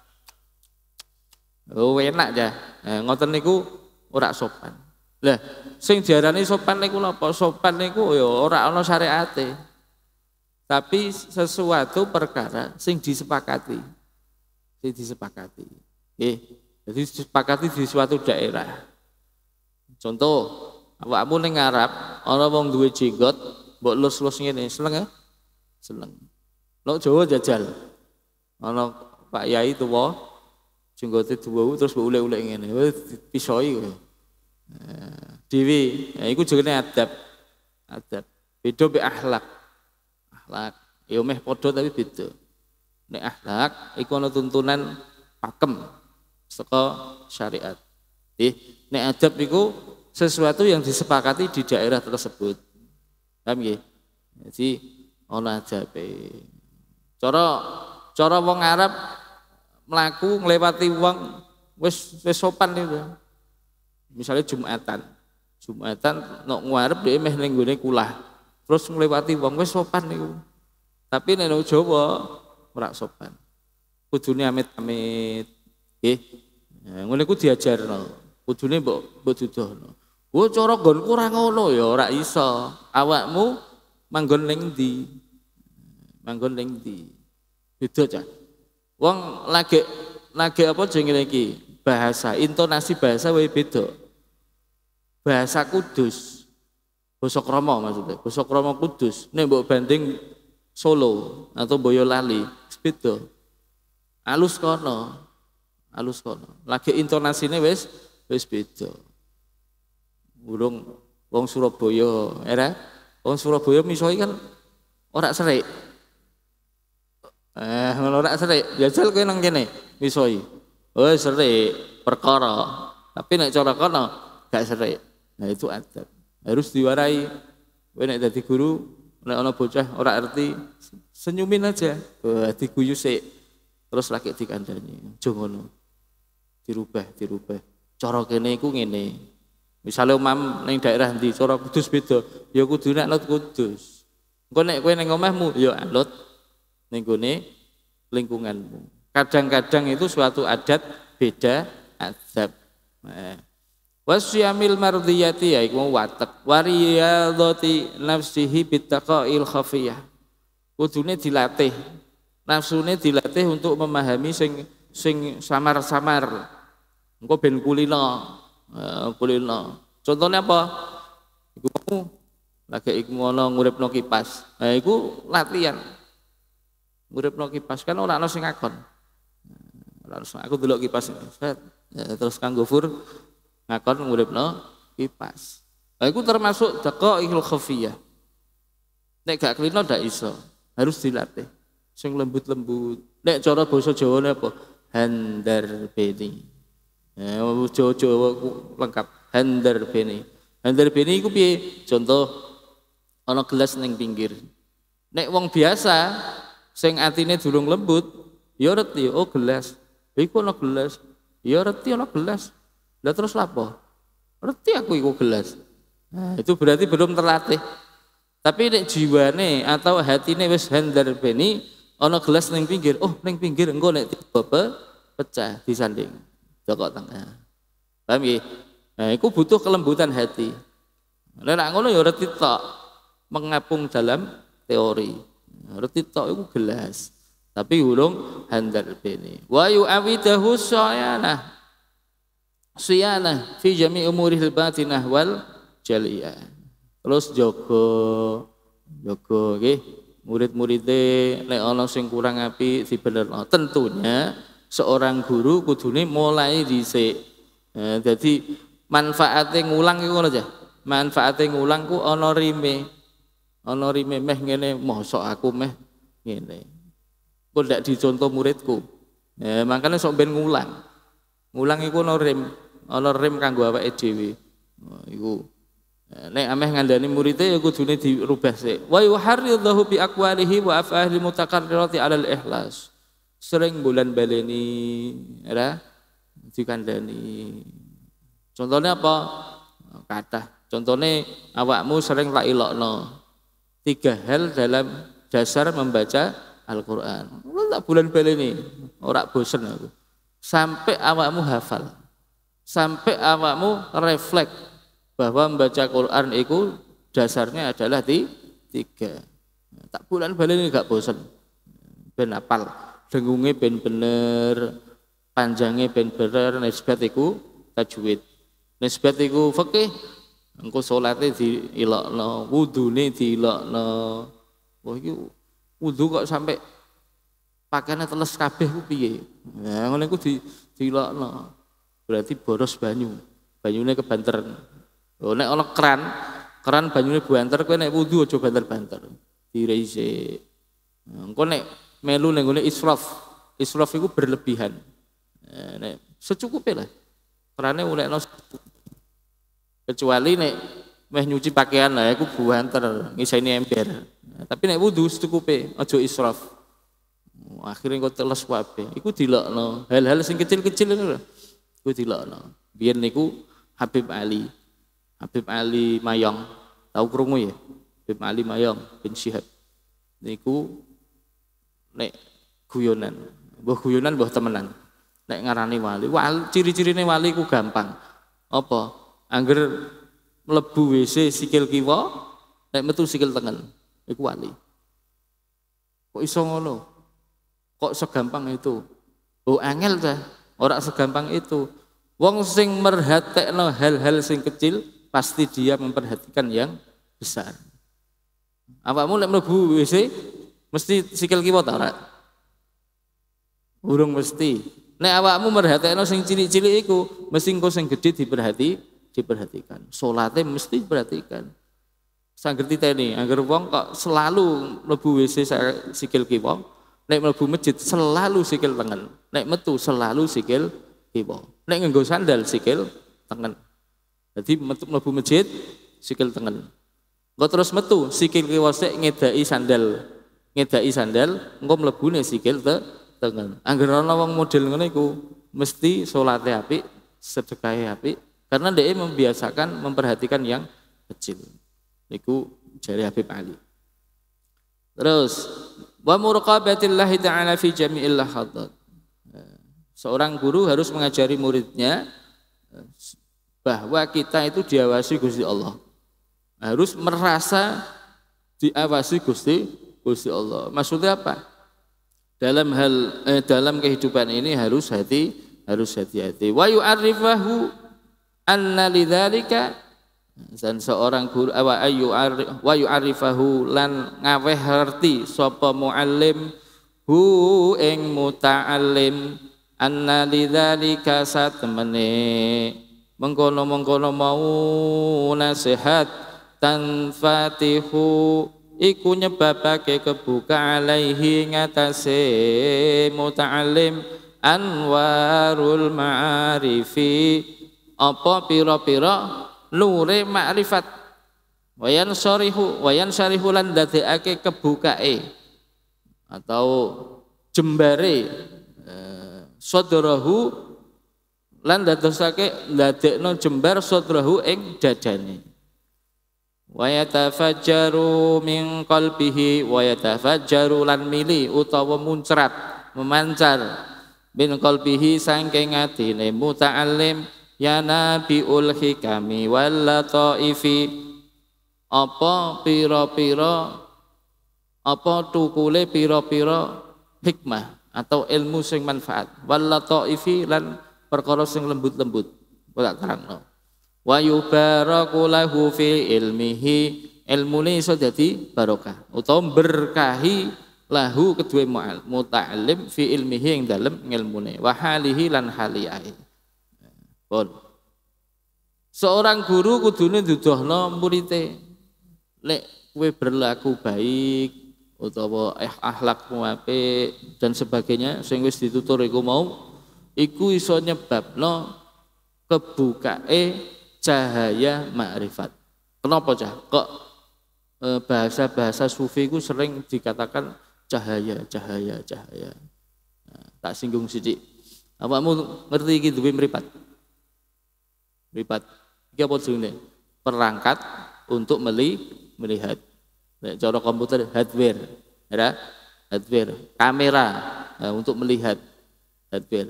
Speaker 1: Oh enak ya. Ngoten niku ora sopan. Lah sing diarani sopan niku napa? Sopan niku ya ora ana syariate. Tapi sesuatu perkara sing disepakati. Nggih. Jadi disepakati di suatu daerah. Contoh, awakmu ning ngarep ana wong duwe jenggot, mbok lus-lus ngene, seneng ya? Seneng. Nek Jawa jajal. Ana Pak Yai tuwa jenggote duwu terus mbok ulek-ulek ngene. Wis pisoi kowe. Dewi, iku jenenge adab. Beda be akhlak. Ya meh padha tapi beda. Nek akhlak iku ana tuntunan pakem saka syariat. Nek adab iku sesuatu yang disepakati di daerah tersebut. Paham nggih? Jadi ana adabe. Cara wong Arab mlaku nglewati wong wis sopan niku. Misalnya Jumatan nek ngarep dhewe meh ning gone kulah. Terus nglewati wong wis sopan niku. Tapi nek Jawa ora sopan. Kudune amit-amit. Nggih. Ngono iku diajarno. Kudune mbok dudohno. Oh cara nggonku ora ngono ya ora iso. Awakmu manggon ning ndi? Beda cah. Wong lagi apa jenenge iki? Bahasa, intonasi bahasa wae beda. Bahasa Kudus Basa krama maksudnya, basa krama Kudus. Nek mbok banding Solo atau Boyolali, beda. Alus kono. Lagi intonasine wis beda. Urung wong Surabaya, era wong Surabaya misoi kan ora serik. Ngono ora serik. Jajal kowe nang kene misoi. Oh serik perkara. Tapi nek cara kono gak serik. Nah itu adab. Harus diwarai. Kowe nek dadi guru, nek ana bocah ora ngerti, senyumin aja. Wah, diguyu sik. Terus lagi dikandani. Aja ngono. Dirubah. Cara kene iku ngene. Misale umam ning daerah ndi cara Kudus beda, ya kudu nek anut Kudus. Engko nek kowe ning omahmu ya anut ning gone lingkunganmu. Kadang-kadang itu suatu adat beda adab. Wasyamil mardiyati ya iku watek wariyadati nafsihi bittaqail khafiyah. Kudune dilatih. Nafsune dilatih untuk memahami sing samar-samar. Engko ben kulino. Contohnya apa? Iku mau lagi iku ngono nguripno kipas. Nah iku latihan. Nguripno kipas kan ora ana sing ngakon. Aku delok kipas terus kanggo fur ngakon nguripno kipas. Lah iku termasuk daqa'iqul khafiyah. Nek gak klino ndak iso, harus dilatih. Sing lembut-lembut. Nek cara basa Jawane apa? Handarbeni. Jawa lengkap. Handarbeni. Handarbeni iku piye? Contoh ana gelas ning pinggir. Nek wong biasa sing atine durung lembut, ya reti oh gelas. Iku ana gelas. Ya reti ana gelas. Lah terus lapo? Reti aku iku gelas. Nah, itu berarti belum terlatih. Tapi nek jiwane atau hatine wis handarbeni, ana gelas ning pinggir. Oh, ning pinggir engko nek tiba pecah disanding. Joko tengah. Paham nggih? Nah, iku butuh kelembutan hati. Nek ngono ya reti tok mengapung dalam teori. Reti tok iku gelas. Tapi urung handarbeni. Wa yu'awidahu siyana fi jami' umurihil batinah wal jaliyah. Terus jaga nggih murid-muride nek ana sing kurang apik dibenerno. Tentunya seorang guru kudune mulai dhisik. Jadi manfaate ngulang iku ngono aja. Manfaate ngulang ku ana rime. Ana rime meh ngene, mosok aku meh ngene. Kok ndak dicontoh muridku. Makanya sok ben ngulang. Ngulang iku ana rem kanggo awake dhewe. Iku nek ameh ngandani muridé ya kudune dirubah sik. Wa yuharridhu bi aqwalihi wa af'alihi mutaqarrirati 'alal ikhlas. Sering bulan baleni ya dikandani. Contohnya apa? Kathah. Contohnya awakmu sering tak ilokno. 3 hal dalam dasar membaca Al-Qur'an. Tak bulan baleni, ora bosen aku. Sampai awakmu hafal. Sampai awakmu refleks bahwa membaca Quran itu dasarnya adalah 3. Tak bulan baleni gak bosen. Ben hafal. Dengunge ben bener, panjange ben bener, nisbat iku tajwid. Nisbat iku fikih, engko salate diilokno, wudune diilokno. Wah iki wudu kok sampai pakaiane teles kabeh ku piye? Nah, ngono iku diilokno. Berarti boros banyu. Banyune kebanter. Oh nek ana keran banyune banter, kowe nek wudu aja banter-banter. Direise. Engko nek melu ning ngene israf. Israf iku berlebihan. Nek secukupe lah. Kerane ulekno kecuali nek meh nyuci pakaian lah iku banter, ngiseni ember. Tapi nek wudu secukupe, aja israf. Akhirnya kok teles kabeh. Iku dilokno. Hal-hal sing kecil-kecil niku lho. Iku dilokno. Biyen niku Habib Ali Mayong. Tahu krungu ya? Habib Ali Mayong bin Syihab. Niku nek guyonan. Mbah guyonan mbah temenan. Nek ngarani wali, ciri-cirine wali ku gampang. Apa? Angger mlebu WC sikil kiwa, nek metu sikil tengen. Iku wali. Kok iso ngono? Kok segampang itu? Oh angel ta? Ora segampang itu. Wong sing merhatekno hal-hal sing kecil pasti dia memperhatikan yang besar. Awakmu nek mlebu WC mesti sikil kiwa ta ora? Urung mesti. Nek awakmu merhatekno sing cilik-cilik iku, mesti engko sing gedhe diperhatikan. Salate mesti diperhatikan. Sangger titeni, angger wong kok selalu mlebu WC sikil kiwa, nek mlebu masjid selalu sikil tengen. Nek metu selalu sikil kiwa. Nek nganggo sandal sikil tengen. Jadi mlebu masjid sikil tengen. Engko terus metu sikil kiwa sik ngedaki sandal, engko mlebune sikil tengen. Angger ana wong model ngono iku mesti salate apik, sedekahe apik karena dia membiasakan memperhatikan yang kecil. Niku jari Habib Ali. Terus wa muraqabatillahi ta'ala fi jami'il lahadat. Seorang guru harus mengajari muridnya bahwa kita itu diawasi Gusti Allah. Harus merasa diawasi Gusti Allah. Maksudnya apa? Dalam kehidupan ini harus hati-hati. Wa yu'arrifahu anna lidzalika, dan seorang guru wa yu'arrifahu lan ngaweh ngerti sapa muallim hu ing muta'allim anna lidzalika satemene mengkono-mengkono mau nasihat tanfatihu iku nyebabake kebuka alaihi ngatasé muta'allim anwarul ma'arifi apa pira-pira nure makrifat wayan syarihu lan dadekake kebukae atau jembare sadrahu lan dadekno jembar sadrahu ing dadane wa yatafajjaru min qalbihi wa yatafajjaru lan mili utawa muncrat memancar min qalbihi saking atine muta'allim ya nabiul hikami wal lataifi apa pira-pira apa tukule pira-pira hikmah atau ilmu sing manfaat wal lataifi lan perkara sing lembut-lembut ora terangno wa yubaraku lahu fi ilmihi ilmune iso dadi barokah utawa berkahi lahu kedue muta'allim fi ilmihi ing dalem ilmune wa halihi lan haliyae. Pun. Seorang guru kudune nduduhno muridé. Nek kowe berlaku baik utawa akhlakmu apik dan sebagainya sing wis ditutur iku mau iku iso nyebabno kebukae cahaya makrifat. Kenapa cah? Kok bahasa-bahasa sufi iku sering dikatakan cahaya. Nah, tak singgung sithik. Awakmu ngerti iki duwe mripat? Mripat iki apa jenenge? Perangkat untuk melihat. Nek cara komputer hardware, ya. Hardware, kamera untuk melihat hardware.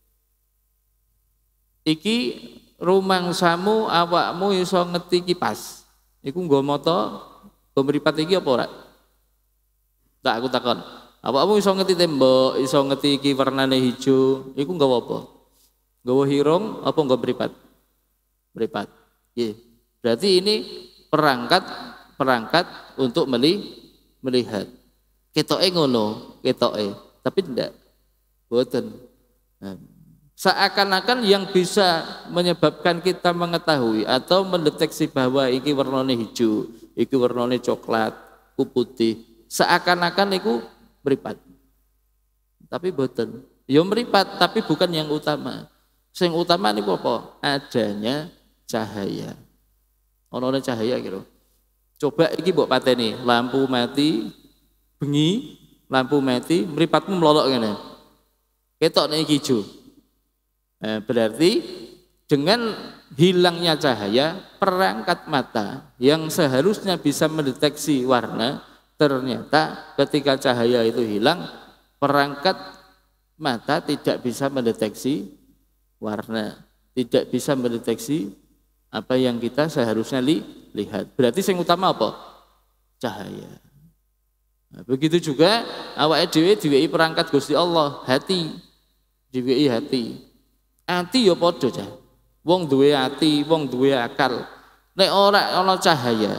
Speaker 1: Iki rumangsamu awakmu iso ngeti kipas. Iku nggo mata, nggo mripat iki apa ora? Tak aku takon. Awakmu iso ngeti tembok, iso ngeti iki warnane hijau, iku nggawa apa? Nggawa hirung apa nggo mripat? Meripat. Berarti ini perangkat untuk melihat. Ketoke ngono, tapi tidak. Boten. Seakan-akan yang bisa menyebabkan kita mengetahui atau mendeteksi bahwa iki warnane hijau, iki warnane coklat, ku putih, seakan-akan iku meripat. Tapi boten. Ya meripat tapi bukan yang utama. Sing utama niku apa? Adanya cahaya. Ono cahaya gitu. Coba iki mbok pateni, lampu mati bengi, lampu mati mripatmu melolok ngene. Ketok nek iki ijo. Berarti dengan hilangnya cahaya, perangkat mata yang seharusnya bisa mendeteksi warna ternyata ketika cahaya itu hilang, perangkat mata tidak bisa mendeteksi warna, tidak bisa mendeteksi apa yang kita seharusnya lihat. Berarti yang utama apa? Cahaya. Nah, begitu juga awake dhewe diwehi perangkat Gusti Allah, hati. Diwehi hati. Ati ya padha cah. Wong duwe ati, wong duwe akal. Nek ora ana cahaya,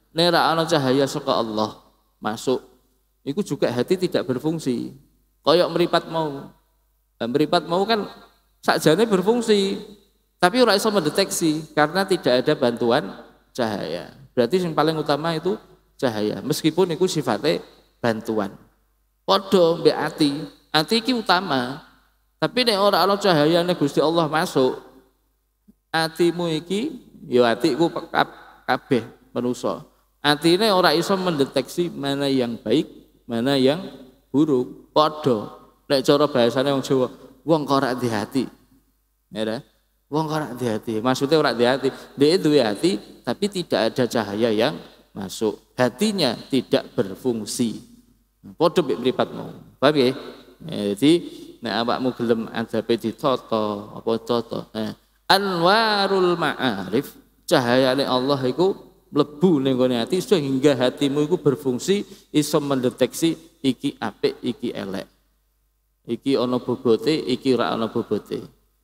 Speaker 1: nek ra ana cahaya saka Allah masuk, iku juga hati tidak berfungsi. Kayak meripat mau. Meripat mau kan sakjane berfungsi, tapi ora iso mendeteksi karena tidak ada bantuan cahaya. Berarti yang paling utama itu cahaya, meskipun itu sifatnya bantuan. Padha mbek ati. Ati iki utama. Tapi nek ora ana cahayane Gusti Allah masuk, atimu iki ya atiku kabeh manusa. Atine ora iso mendeteksi mana yang baik, mana yang buruk. Padha nek cara bahasane wong Jawa, wong kok ora di-hati. Ya, wong kok ora di-hati. Maksudnya ora di-hati. Dia duwe hati tapi tidak ada cahaya yang masuk. Hatinya tidak berfungsi. Padha mek mripat mau. Paham nggih? Jadi nek awakmu gelem adabe ditata apa tata. Anwarul ma'arif, cahayane Allah iku mlebu ning gone ati sehingga hatimu iku berfungsi iso mendeteksi iki apik, iki elek. Iki ana bobote, iki ora ana bobote.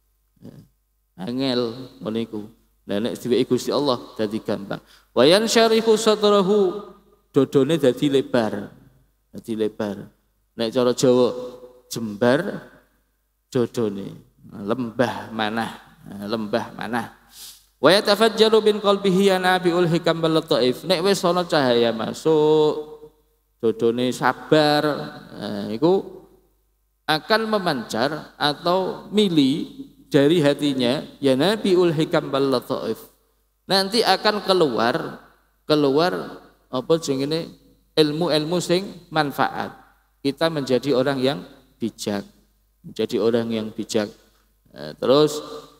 Speaker 1: Angel ngene iku. Lah nek diweki Gusti Allah dadi gampang. Wa yansyarihu sadrahu, dodone dadi lebar. Dadi lebar. Nek cara Jawa jembar dodone, lembah manah, lembah manah. Wa yatafajjaru bin qalbihi yanabiul hikam wal lataif. Nek wis ana cahaya masuk, dodone sabar, iku akan memancar atau mili dari hatinya yanabiul hikam wal lataif. Nanti akan keluar apa jenenge ilmu-ilmu sing manfaat. Kita menjadi orang yang bijak, menjadi orang yang bijak. Terus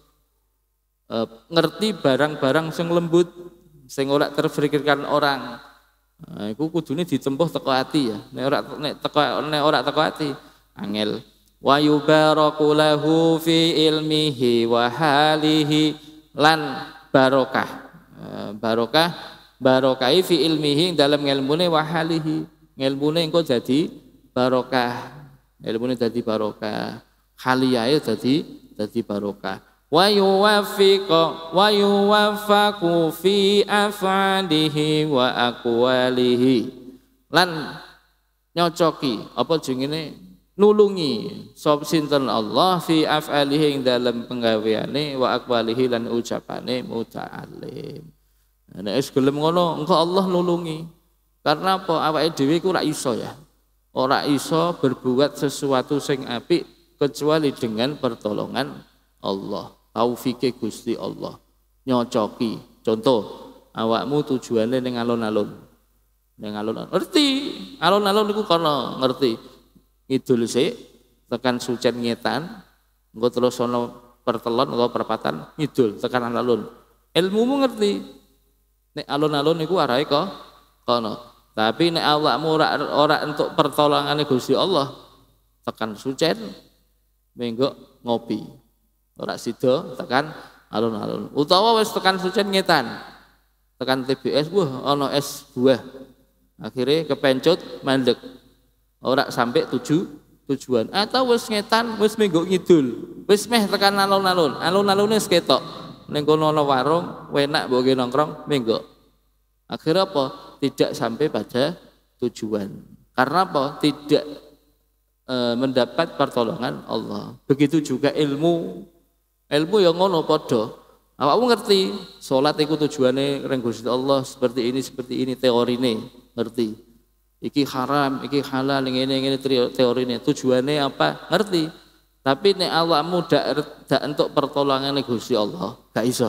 Speaker 1: ngerti barang-barang sing lembut, sing ora terfikirkan orang. Iku kudune ditempuh teko ati ya. Nek ora teko ati angel. Wa yubaraku lahu fi ilmihi wa halihi lan barokah. Barokai fi ilmihi dalam ilmune wa halihi. Ilmune engko dadi barokah. Ilmune dadi barokah. Haliyae dadi barokah. Wa yuwaffaku fi af'alihi wa aqwalihi lan nyocoki apa jenenge nulungi sop sinten Allah fi af'alihi ing dalam penggaweane wa aqwalihi lan ucapane muta'allim. Nek wis gelem ngono engko Allah nulungi. Karena apa awake dhewe iku ora iso ya. Ora iso berbuat sesuatu sing apik kecuali dengan pertolongan Allah. Taufike Gusti Allah nyocoki. Contoh, awakmu tujuane ning alun-alun. Ning alun-alun. Ngerti, alun-alun iku kono ngerti. Ngidul sik tekan Sucen ngetan, engko terus ana pertelon utawa perapatan ngidul tekan alun-alun. Ilmumu ngerti. Nek alun-alun iku arahe kono. Tapi nek awakmu ora entuk pertolongane Gusti Allah, tekan Sucen menggok ngopi. Ora sida tekan alun-alun. Utawa wis tekan Sucen ngetan. Tekan TBS, wah ana es buah. Akhirnya kepencut mandek. Ora sampai tujuan. Atau wis ngetan, wis menggok ngidul. Wis meh tekan alun-alun. Alun-alune wis ketok. Ning kono ana warung, enak mbok nongkrong, menggok. Akhirnya apa? Tidak sampai pada tujuan. Karena apa? Tidak mendapat pertolongan Allah. Begitu juga ilmu yang ngono padha. Awakmu ngerti salat iku tujuane ring Gusti Allah seperti ini teorine ngerti. Iki haram, iki halal, ngene teorine. Tujuane apa? Ngerti. Tapi nek awakmu dak entuk pertolongane Gusti Allah, gak iso.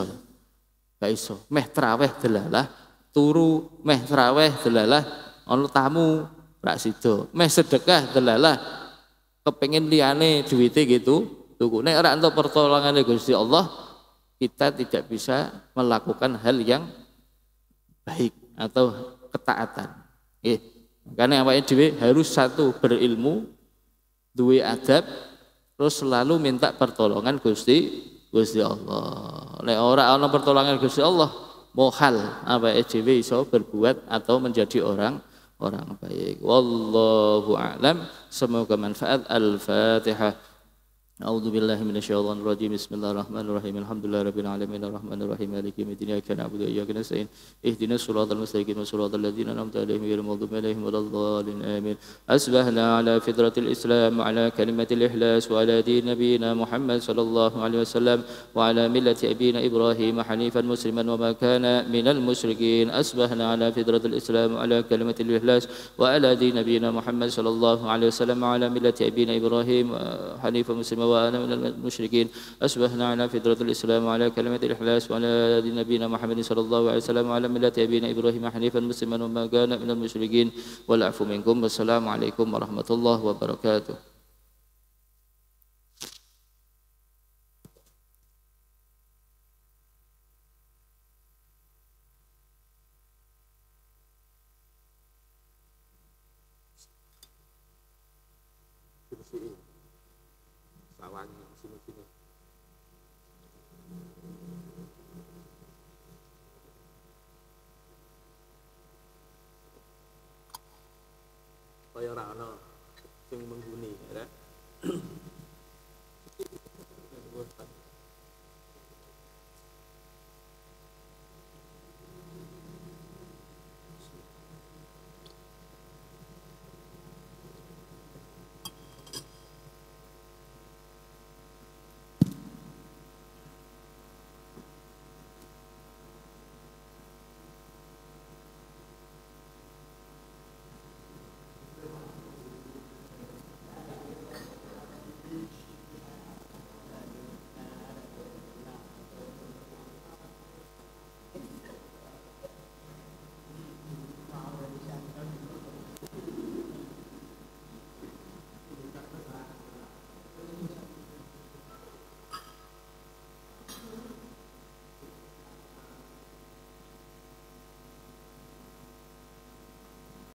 Speaker 1: Meh traweh delalah turu, meh traweh delalah ana tamu rak sida. Meh sedekah delalah kepengin liyane duwite gitu. Tuku nek ora entuk pertolongane Gusti Allah, kita tidak bisa melakukan hal yang baik atau ketaatan. Karena awake dhewe harus satu berilmu, duwe adab, terus selalu minta pertolongan Gusti Allah. Nek ora ana pertolongan Gusti Allah, mohal awake dhewe iso berbuat atau menjadi orang baik. Wallahu a'lam. Semoga manfaat. Al-Fatihah. أعوذ بالله من الشيطان الرجيم بسم الله الرحمن الرحيم الحمد لله رب العالمين الرحمن الرحيم مالك يوم الدين إياك نعبد وإياك نستعين اهدنا الصراط المستقيم صراط الذين أنعمت عليهم غير المغضوب عليهم ولا الضالين آمين أصبحنا على فطرة الإسلام وعلى كلمة الإخلاص وعلى دين نبينا محمد صلى الله عليه وسلم وعلى ملة أبينا إبراهيم حنيفا مسلما وما كان من المشركين أصبحنا على فطرة الإسلام وعلى كلمة الإخلاص وعلى دين نبينا محمد صلى الله عليه وسلم وعلى ملة أبينا إبراهيم حنيفا مسلما وأنا من المشركين أصبحنا على فطرة الإسلام وعلى كلمة الإخلاص وعلى دين نبينا محمد صلى الله عليه وسلم وعلى ملة أبينا إبراهيم حنيفا مسلما وما كان من المشركين والعفو منكم والسلام عليكم ورحمة الله وبركاته. Kaya ora ana sing menghuni ya.